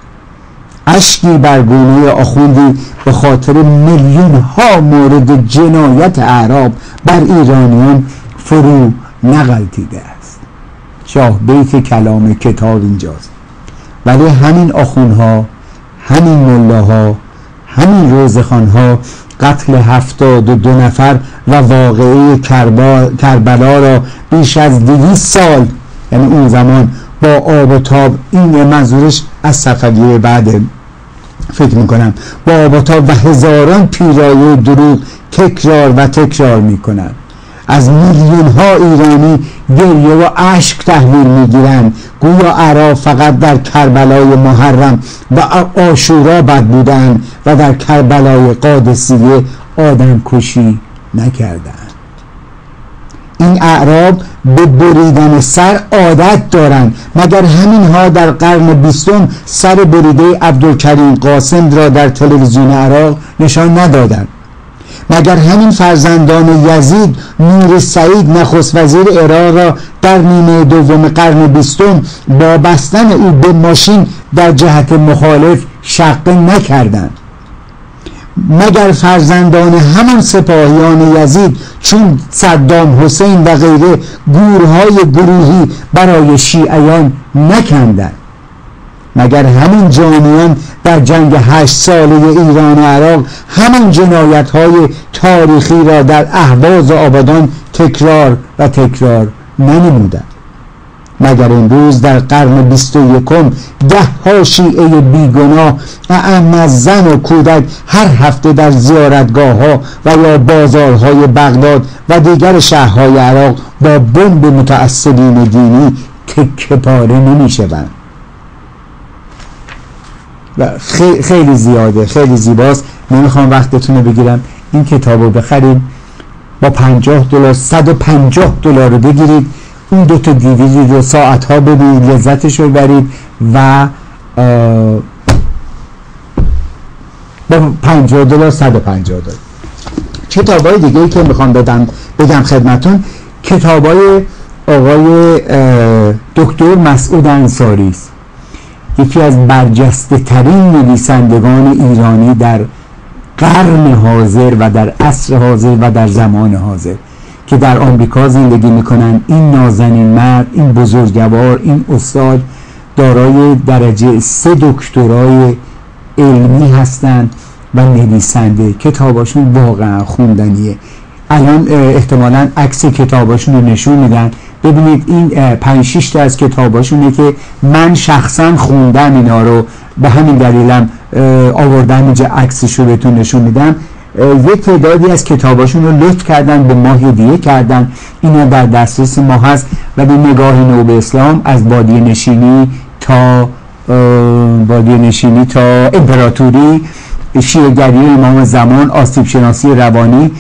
Speaker 2: اشکی بر گونه آخوندی به خاطر میلیون ها مورد جنایت اعراب بر ایرانیان فرو نغلطیده است. شاه بیت کلام کتاب اینجاست. ولی همین آخوندها، همین ملاها، همین روزخانها قتل هفتاد و دو نفر و واقعه کربلا را بیش از دویست سال، یعنی اون زمان با آب و تاب، این منظورش از صفویه بعد فکر میکنم، با آب و تاب و هزاران پیرایه دروغ تکرار و تکرار میکنند. از میلیون ها ایرانی گریه و اشک تحویل میگیرند، گویا اعراب فقط در کربلای محرم و عاشورا بد بودند و در کربلای قادسیه آدم کشی نکردند. این اعراب به بریدن سر عادت دارند. مگر همینها در قرن بیستم سر بریده عبدالکریم قاسم را در تلویزیون عراق نشان ندادند؟ مگر همین فرزندان یزید نور سعید نخست وزیر عراق را در نیمه دوم قرن بیستم با بستن او به ماشین در جهت مخالف شقه نکردند؟ مگر فرزندان همان سپاهیان یزید چون صدام حسین و غیره گورهای گروهی برای شیعیان نکندند؟ مگر همین جانیان در جنگ هشت ساله ایران و عراق همان جنایت های تاریخی را در اهواز و آبادان تکرار و تکرار ننمودند؟ مگر امروز در قرن بیست و یکم ده ها شیعه بیگناه و اهم از زن و کودک هر هفته در زیارتگاه ها و یا بازارهای بغداد و دیگر شهرهای عراق با بمب متعصبین دینی تکه پاره نمی شوند؟ خیلی زیاده، خیلی زیباست. نمیخوام وقتتون رو بگیرم. این کتاب رو بخرید، با پنجاه دلار صد و پنجاه دلار رو بگیرید، اون دو تا دیویدی رو ساعت ها ببینید، لذتش رو برید و با پنجاه دلار صد و پنجاه دلار. کتاب های دیگه ای که میخوام بدم بگم خدمتون، کتاب های آقای دکتر مسعود انصاری است. یکی از برجسته ترین نویسندگان ایرانی در قرن حاضر و در عصر حاضر و در زمان حاضر که در آمریکا زندگی میکنن. این نازنین مرد، این بزرگوار، این استاد دارای درجه سه دکترای علمی هستند و نویسنده. کتاباشون واقعا خوندنیه. الان احتمالاً عکس کتاباشون رو نشون میدن. ببینید این پنج شش تا از کتاباشونه که من شخصا خوندم اینا رو، به همین دلیلم آوردم اینجا عکسش رو بهتون نشون میدم. یک تعدادی از کتاباشون رو لطف کردن به ما هدیه کردن، اینا در دسترس ما هست. ولی نگاه نو به اسلام از بادیه نشینی تا بادیه نشینی تا امپراتوری، شیعه‌گری امام زمان، آسیب شناسی روانی،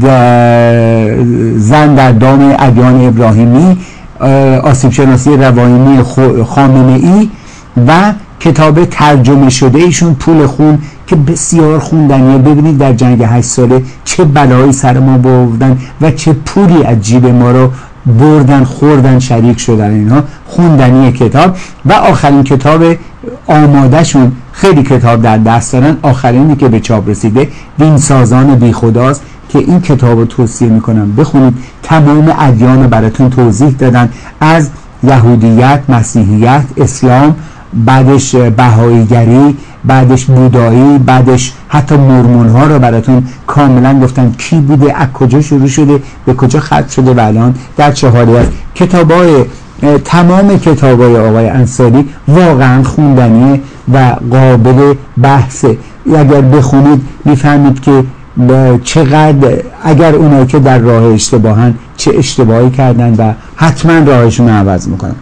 Speaker 2: زن در دام ادیان ابراهیمی، آسیب شناسی روانی خامنه‌ای و کتاب ترجمه شده ایشون پول خون که بسیار خوندنیه. ببینید در جنگ هشت ساله چه بلایی سر ما بردن و چه پولی از جیب ما رو بردن خوردن شریک شدن اینها خوندنی کتاب. و آخرین کتاب آماده شون، خیلی کتاب در دست دارن، آخرینی که به چاپ رسیده دینسازان بی خداست که این کتاب رو توصیه میکنم بخونید. تمام ادیان رو براتون توضیح دادن، از یهودیت، مسیحیت، اسلام، بعدش بهاییگری، بعدش بودایی، بعدش حتی مورمون ها رو براتون کاملا گفتن کی بوده، از کجا شروع شده، به کجا ختم شده و الان در چه حالی است. کتابای تمام کتابای آقای انصاری واقعا خوندنیه و قابل بحثه. اگر بخونید میفهمید که چقدر اگر اونایی که در راه اشتباهن چه اشتباهی کردن و حتما راهشون رو عوض میکنن.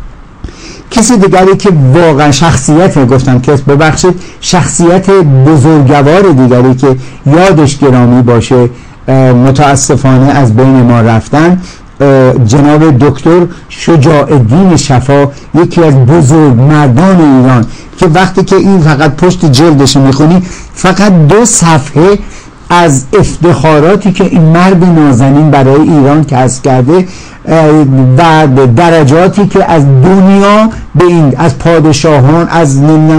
Speaker 2: کسی دیگری که واقعا شخصیت گفتم که ببخشید شخصیت بزرگوار دیگری که یادش گرامی باشه متاسفانه از بین ما رفتن، جناب دکتر شجاع الدین شفا، یکی از بزرگ مردان ایران که وقتی که این فقط پشت جلدش میخونی فقط دو صفحه از افتخاراتی که این مرد نازنین برای ایران کسب کرده و درجاتی که از دنیا به این، از پادشاهان، از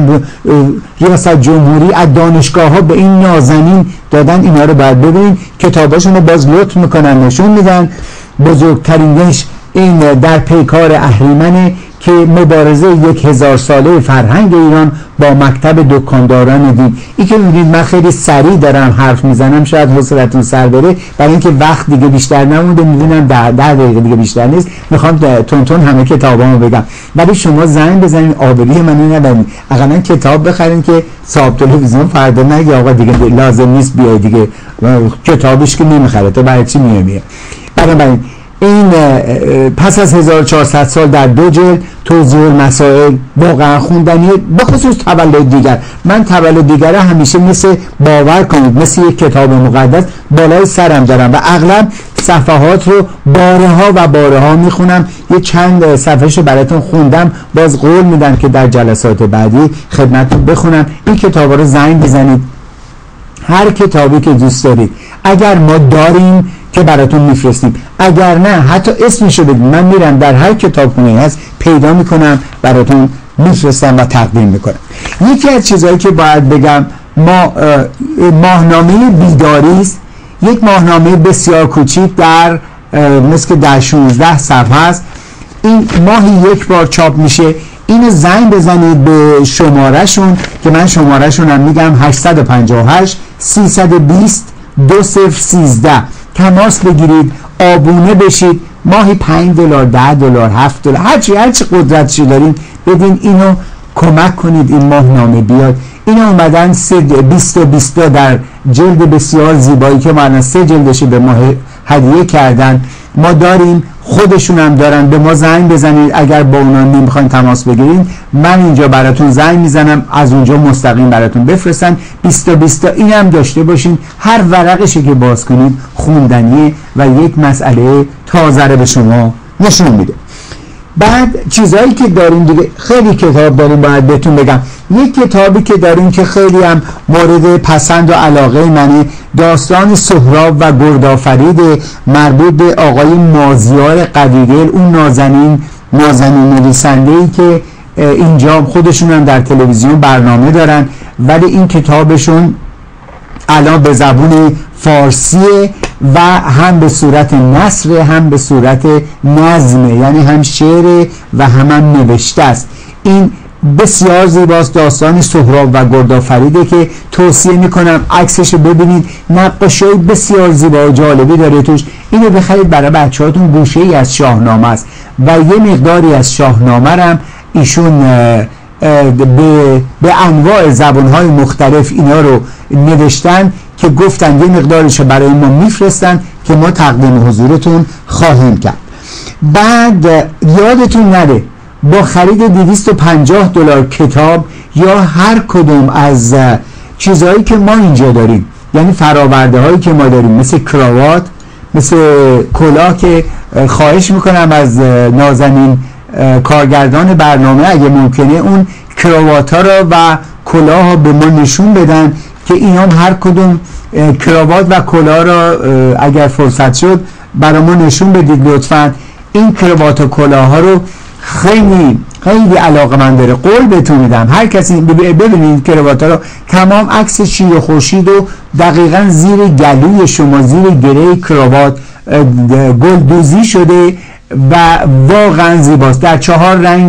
Speaker 2: ریاست جمهوری، از دانشگاه ها به این نازنین دادن، اینا رو باید ببینید. کتاباشون رو باز لطف میکنن نشون میدن. بزرگترینش این در پیکار اهریمنه که مبارزه یک هزار ساله فرهنگ ایران با مکتب دکانداران دین. این که می‌بینید من خیلی سریع دارم حرف میزنم، شاید حوصلتون سر بره، برای اینکه وقت دیگه بیشتر نمونده، می‌بینم ده ده دقیقه دیگه بیشتر نیست، میخوام تون تون همه کتابامو بگم. ولی شما زنگ بزنین آبروی منو نبرین، اقلا کتاب بخرین که صاحب تلویزیون فردا نگه آقا دیگه لازم نیست بیای دیگه، کتابش که نمیخره تو برای چی میای. بنابراین این پس از هزار و چهارصد سال در دو جلد توضیح مسائل واقعا خوندنیه، بخصوص تولد دیگر. من تولد دیگر همیشه مثل باور کنید مثل یک کتاب مقدس بالای سرم دارم و اغلب صفحات رو باره ها و باره ها میخونم. یه چند صفحهشو براتون خوندم، باز قول میدم که در جلسات بعدی خدمتتون بخونم. این کتابا رو زنگ بزنید، هر کتابی که دوست دارید، اگر ما داریم که براتون میفرستیم، اگر نه حتی اسمشو بدید، من میرم در هر کتابخونه هست پیدا میکنم براتون میفرستم و تقدیم میکنم. یکی از چیزهایی که باید بگم، ما ماهنامه بیداری است، یک ماهنامه بسیار کوچیک در مثل که در شانزده صفحه است. این ماهی یک بار چاپ میشه. اینو زنگ بزنید به شماره شون که من شماره شون هم میگم هشت پنج هشت سه دو صفر دو صفر یک سه. تماس بگیرید، آبونه بشید، ماهی پنج دلار، ده دلار، هفت دلار، هرچی هرچی قدرتشی دارین بدین، اینو کمک کنید این ماهنامه بیاد. این اومدن بیست و بیست در جلد بسیار زیبایی که ما سه جلدشی به ما هدیه کردن. ما داریم، خودشون هم دارن. به ما زنگ بزنید اگر با اونا نمیخواین تماس بگیرین، من اینجا براتون زنگ میزنم، از اونجا مستقیم براتون بفرستن. بیست و بیست این هم داشته باشین، هر ورقشی که باز کنید خوندنیه و یک مسئله تازه رو به شما نشون میده. بعد چیزایی که داریم دیگه، خیلی کتاب داریم باید بهتون بگم. یک کتابی که داریم که خیلی هم مورد پسند و علاقه منه، داستان سهراب و گردآفرید، مربوط به آقای مازیار قدیدل، اون نازنین نازنین نویسنده‌ای که اینجا خودشون هم در تلویزیون برنامه دارن، ولی این کتابشون الان به زبون فارسیه و هم به صورت نثر هم به صورت نظمه، یعنی هم شعر و هم هم نوشته است. این بسیار زیباست، داستان سهراب و گردآفریده که توصیه میکنم عکسش رو ببینید، نقاشی بسیار زیبا و جالبی داره توش. اینو بخرید برای بچه هاتون، گوشه ای از شاهنامه است و یه مقداری از شاهنامه هم ایشون به, به انواع زبانهای مختلف اینا رو نوشتن که گفتن یه مقدارش برای ما میفرستن که ما تقدیم حضورتون خواهیم کرد. بعد یادتون نره با خرید دویست و پنجاه دلار کتاب یا هر کدوم از چیزهایی که ما اینجا داریم، یعنی فراورده هایی که ما داریم، مثل کراوات، مثل کلاه که خواهش میکنم از نازنین کارگردان برنامه اگه ممکنه اون کراوات ها را و کلاه ها به ما نشون بدن که اینا هر کدوم کراوات و کلاه را اگر فرصت شد برای ما نشون بدید لطفاً. این کراوات و کلاها رو خیلی خیلی علاقه من داره. قول بهتون میدم هر کسی ببینید کراوات ها رو، تمام عکس شیر و خورشید و دقیقا زیر گلوی شما، زیر گره کراوات گل دوزی شده و واقعا زیباست. در چهار رنگ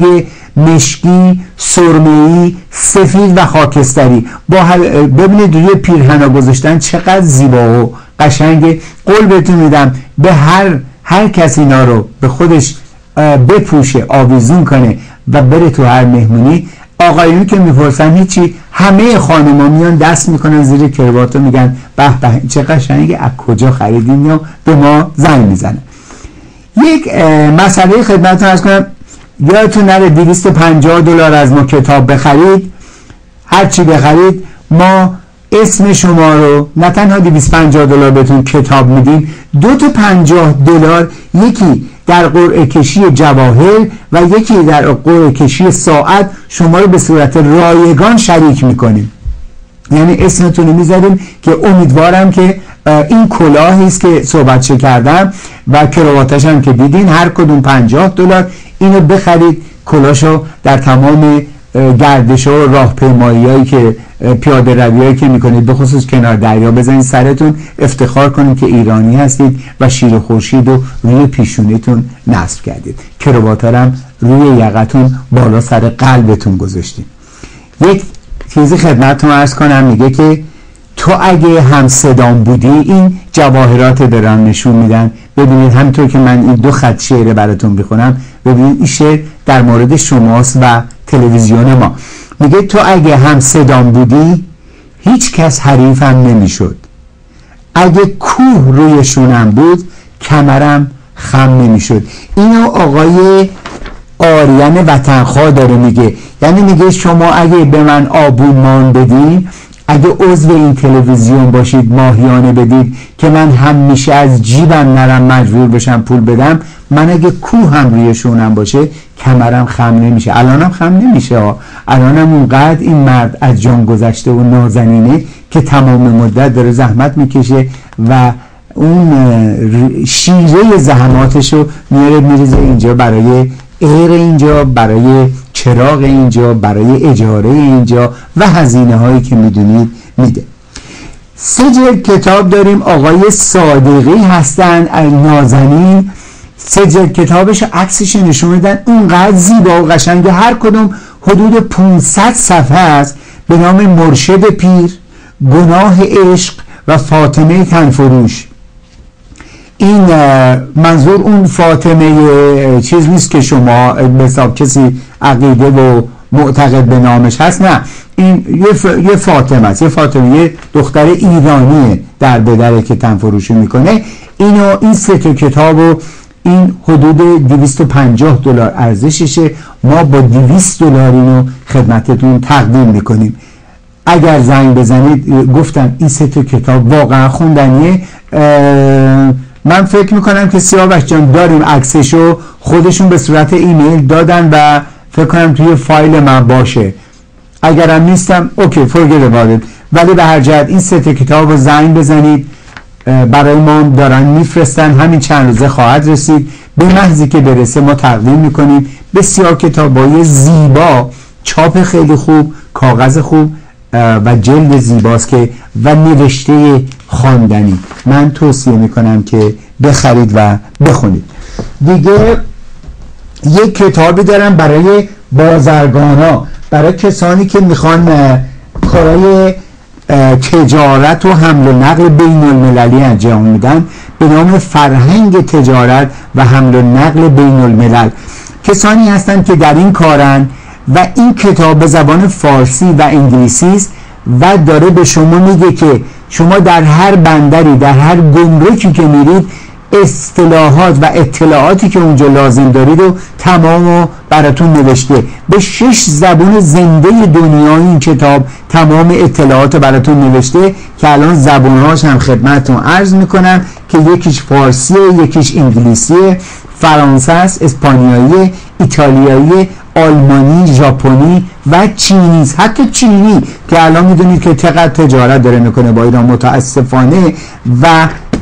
Speaker 2: مشکی، سرمه‌ای، سفید و خاکستری. با ببینید روی پیرهنا گذاشتن چقدر زیبا و قشنگه. قول بهتون میدم به هر هر کسی اینا رو به خودش بپوشه، آویزون کنه و بره تو هر مهمونی. آقایونی که میپرسن هیچی، همه خانم‌ها میان دست میکنن زیر کراوات و میگن به به چه قشنگه، از کجا خریدین، یا به ما زنگ میزنن. یک مسئله خدمتتون عرض کنم، یادتون نره دویست و پنجاه دلار از ما کتاب بخرید، هر چی بخرید ما اسم شما رو، نه تنها دویست و پنجاه دلار بهتون کتاب میدیم، دو تا پنجاه دلار، یکی در قرعه کشی جواهر و یکی در قرعه کشی ساعت، شما رو به صورت رایگان شریک میکنیم. یعنی اسمتون رو میذاریم که امیدوارم که این کلاهی است که صحبتش کردم و کراواتش هم که دیدین، هر کدوم پنجاه دلار، اینو بخرید، کلاشو در تمام گردش و راهپیمایی‌هایی که پیاده رویایی که میکنید، به خصوص کنار دریا، بزنید سرتون، افتخار کنید که ایرانی هستید و شیر خورشید رو روی پیشونیتون نصب کردید. کراوات هم روی یقتون بالا سر قلبتون گذاشتید. یک چیزی خدمتتون عرض کنم، میگه که تو اگه هم صدام بودی، این جواهرات دارن نشون میدن. ببینید همینطور که من این دو خط شعر براتون بخونم، ببینید این شعر در مورد شماست و تلویزیون ما. میگه تو اگه هم صدام بودی هیچ کس حریفم نمیشد، اگه کوه روی شونم بود کمرم خم نمیشد. اینو آقای آریان وطنخواه داره میگه. یعنی میگه شما اگه به من آبونمان بدین، اگه عضو این تلویزیون باشید، ماهیانه بدید که من همیشه از جیبم نرم مجبور بشم پول بدم، من اگه کوه هم روی شونم باشه کمرم خم نمیشه. الانم خم نمیشه ها. الانم اونقدر این مرد از جان گذشته و نازنینه که تمام مدت داره زحمت میکشه و اون شیره زحماتش رو میاره میریزه اینجا، برای ایر اینجا، برای چراغ اینجا، برای اجاره اینجا و هزینه هایی که میدونید میده. سه جلد کتاب داریم. آقای صادقی هستن، نازنین. سه جلد کتابش عکسش نشون میدن، اونقدر زیبا و قشنگه. هر کدوم حدود پانصد صفحه است، به نام مرشد پیر، گناه عشق و فاطمه تنفروش. این منظور اون فاطمه چیز نیست که شما به حساب کسی عقیده و معتقد به نامش هست، نه، این یه فاطمه است، یه فاطمه، یه دختر ایرانیه در بدره که تنفروشی میکنه. اینو این سه تا کتابو، این حدود دویست و پنجاه دلار ارزششه. ما با دویست دلار اینو خدمتتون تقدیم میکنیم. اگر زنگ بزنید، گفتم این سه تا کتاب واقعا خوندنیه. من فکر میکنم که سیاوش جان داریم عکسشو، خودشون به صورت ایمیل دادن و فکر کنم توی فایل من باشه. اگرم نیستم اوکی forget about it. ولی به هر جهت این سه تا کتاب رو زنگ بزنید، برای ما دارن میفرستن، همین چند روزه خواهد رسید. به محضی که برسه ما تقدیم میکنیم. بسیار کتابای زیبا، چاپ خیلی خوب، کاغذ خوب و جلد زیباست که و نوشته خواندنی. من توصیه میکنم که بخرید و بخونید. دیگه یک کتابی دارم برای بازرگانا، برای کسانی که میخوان کارهای تجارت و حمل و نقل بین المللی انجام میدن، به نام فرهنگ تجارت و حمل و نقل بین الملل. کسانی هستن که در این کارن و این کتاب به زبان فارسی و انگلیسی است و داره به شما میگه که شما در هر بندری، در هر گمرکی که میرید، اصطلاحات و اطلاعاتی که اونجا لازم دارید و تمامو براتون نوشته. به شش زبان زنده دنیا این کتاب تمام اطلاعات براتون نوشته که الان زبانهاش هم خدمتتون عرض میکنم که یکیش فارسیه، یکیش انگلیسیه، فرانسه است، اسپانیایی، ایتالیایی، آلمانی، ژاپنی و چینی است. حتی چینی که الان میدونید که چقدر تجارت داره میکنه با ایران متاسفانه. و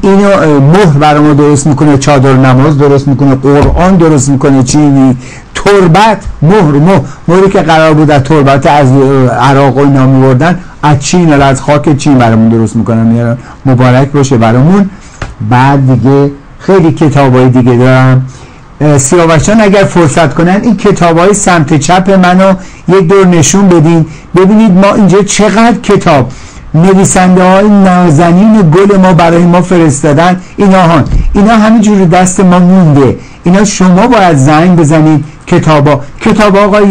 Speaker 2: اینو مهر برای ما درست میکنه، چادر نماز درست میکنه، قرآن درست میکنه چینی، تربت، مهر مهر مهری که قرار بود از تربت از عراق و اینا میبردن از چین و از خاک چین برامون درست میکنن، مبارک باشه برامون. بعد دیگه خیلی کتابای دیگه دارم. سیاوشان اگر فرصت کنن این کتابای سمت چپ منو یک دور نشون بدین، ببینید ما اینجا چقدر کتاب نویسنده های نازنین گل ما برای ما فرستادن. اینا ها اینا همینجور دست ما مونده، اینا شما باید زنگ بزنید. کتابا کتاب آقای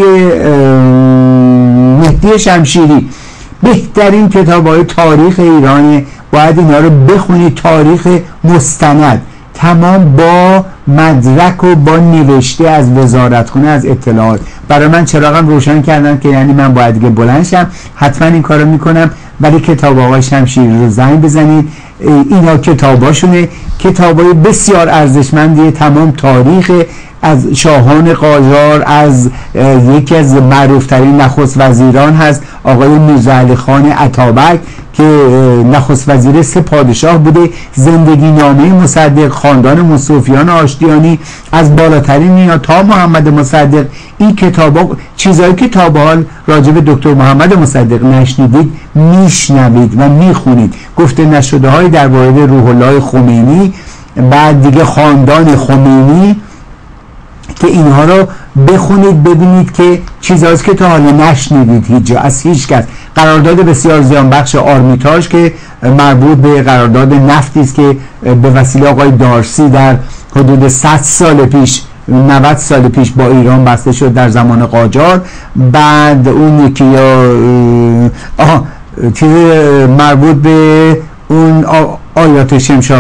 Speaker 2: مهدی شمشیری بهترین کتاب های تاریخ ایرانه، باید اینا رو بخونید. تاریخ مستند تمام با مدرک و با نوشته از وزارتخونه از اطلاعات. برای من چراغم روشن کردن که یعنی من باید دیگه بلند شم، حتما این کارو میکنم. ولی کتاب آقای شمشیری رو زنگ بزنید، اینا کتاباشونه، کتابای بسیار ارزشمندی، تمام تاریخ از شاهان قاجار، از یکی از معروفترین نخست وزیران هست آقای میرزا علی خان اتابک که نخست وزیر سه پادشاه بوده، زندگی نامه مصدق، خاندان مصطفیان آشتیانی از بالاترین اینا تا محمد مصدق. این کتابا چیزایی که تا به حال راجع به دکتر محمد مصدق نشنیدید میشنوید و میخونید. گفته نشده های در مورد روح الله خمینی، بعد دیگه خاندان خمینی، که اینها رو بخونید ببینید که چیزهاست که تا حالا نشنیدید هیچ جا از هیچ کس. قرارداد بسیار زیان بخش آرمیتاژ که مربوط به قرارداد نفتی است که به وسیله آقای دارسی در حدود صد سال پیش نود سال پیش با ایران بسته شد در زمان قاجار. بعد اون یکی یا آها چیز مربوط به اون آیات شمشا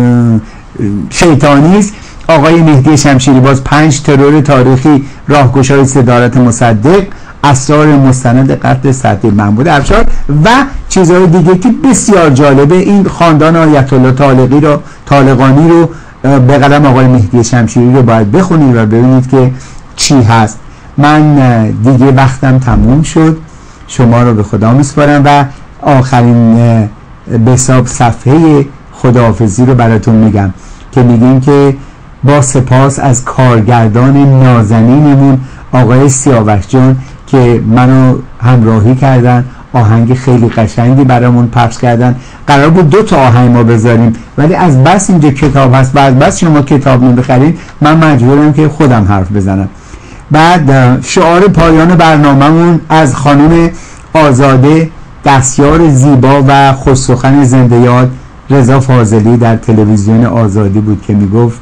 Speaker 2: شیطانی است. آقای مهدی شمشیری باز پنج ترور تاریخی، راهگشای صدارت مصدق، اسرار مستند قتل سعدی محمود افشار و چیزهای دیگه که بسیار جالبه. این خاندان آیت الله طالقی رو طالقانی رو به قلم آقای مهدی شمشیری رو باید بخونید و ببینید که چی هست. من دیگه وقتم تموم شد، شما رو به خدا میسپارم و آخرین به حساب صفحه خداحافظی رو براتون میگم که میگیم که با سپاس از کارگردان نازنینمون آقای سیاوش جان که منو همراهی کردن، آهنگ خیلی قشنگی برامون پخش کردن. قرار بود دو تا آهنگ ما بذاریم ولی از بس اینجا کتاب هست و از بس شما کتاب نمیخرین من مجبورم که خودم حرف بزنم. بعد شعار پایان برنامه‌مون از خانم آزاده، دستیار زیبا و خوش‌سخن زنده یاد رضا فاضلی در تلویزیون آزادی بود که میگفت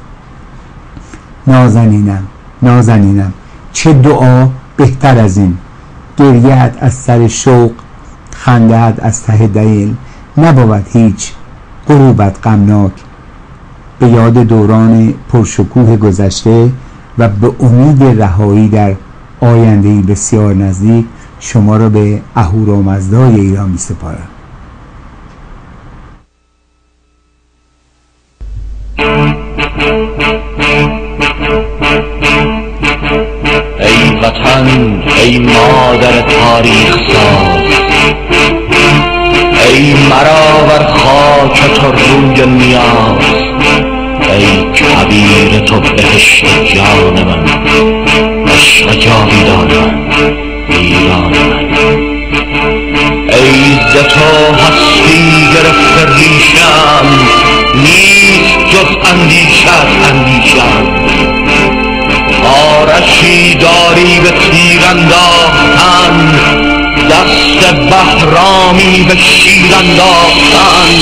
Speaker 2: نازنینم نازنینم چه دعا بهتر از این، گریه‌ات از سر شوق، خنده‌ات از ته دل، نبود هیچ غروبت غمناک. به یاد دوران پرشکوه گذشته و به امید رهایی در آینده‌ای بسیار نزدیک شما را به اهورامزدای ایران می‌سپارم.
Speaker 1: ای وطن، ای مادر تاریخ ساز، ای مرا بر خاک تو روی نیاز، ای کبیر تو بهشت جان من، عشق جاویدان من، ایران من. ای ز تو هستی گرفته ریشم، نیست جز اندیشت اندیشم. آرشی داری به تیر انداختن، دست بهرامی به شیر انداختن.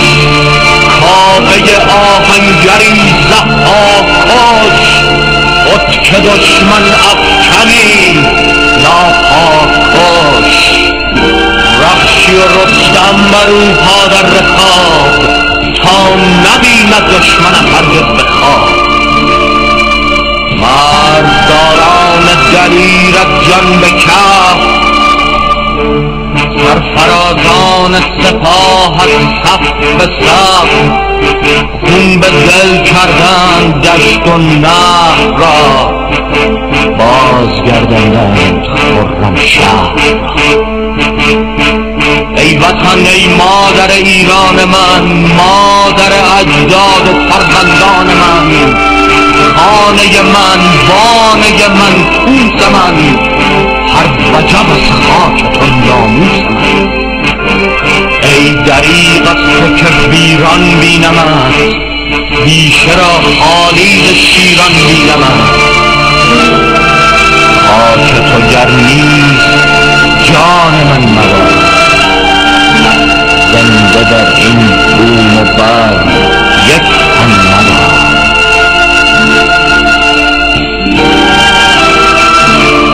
Speaker 1: کاوه آهنگری زحاک کش، خود که دشمن افکنی ناپاک کش. رخشی و رستم برو پا در رکاب، تا نبیند دشمن هرگز به خواب. مرداران دلیر از جان به کف، سرفرازان سپاه از صف به صف. خون به دل کردند دشت و نهر را، بازگرداندند خرم شهر را. ای وطن، ای مادر ایران جان من، مادر اجداد و فرزندان من، خانه من، بانه من، کوس من، هر وجب از خاک تو ناموس من. ای دریغ از تو که ویران بینمت، بیشه را خالی ز شیران بینمت. خاک تو گر نیز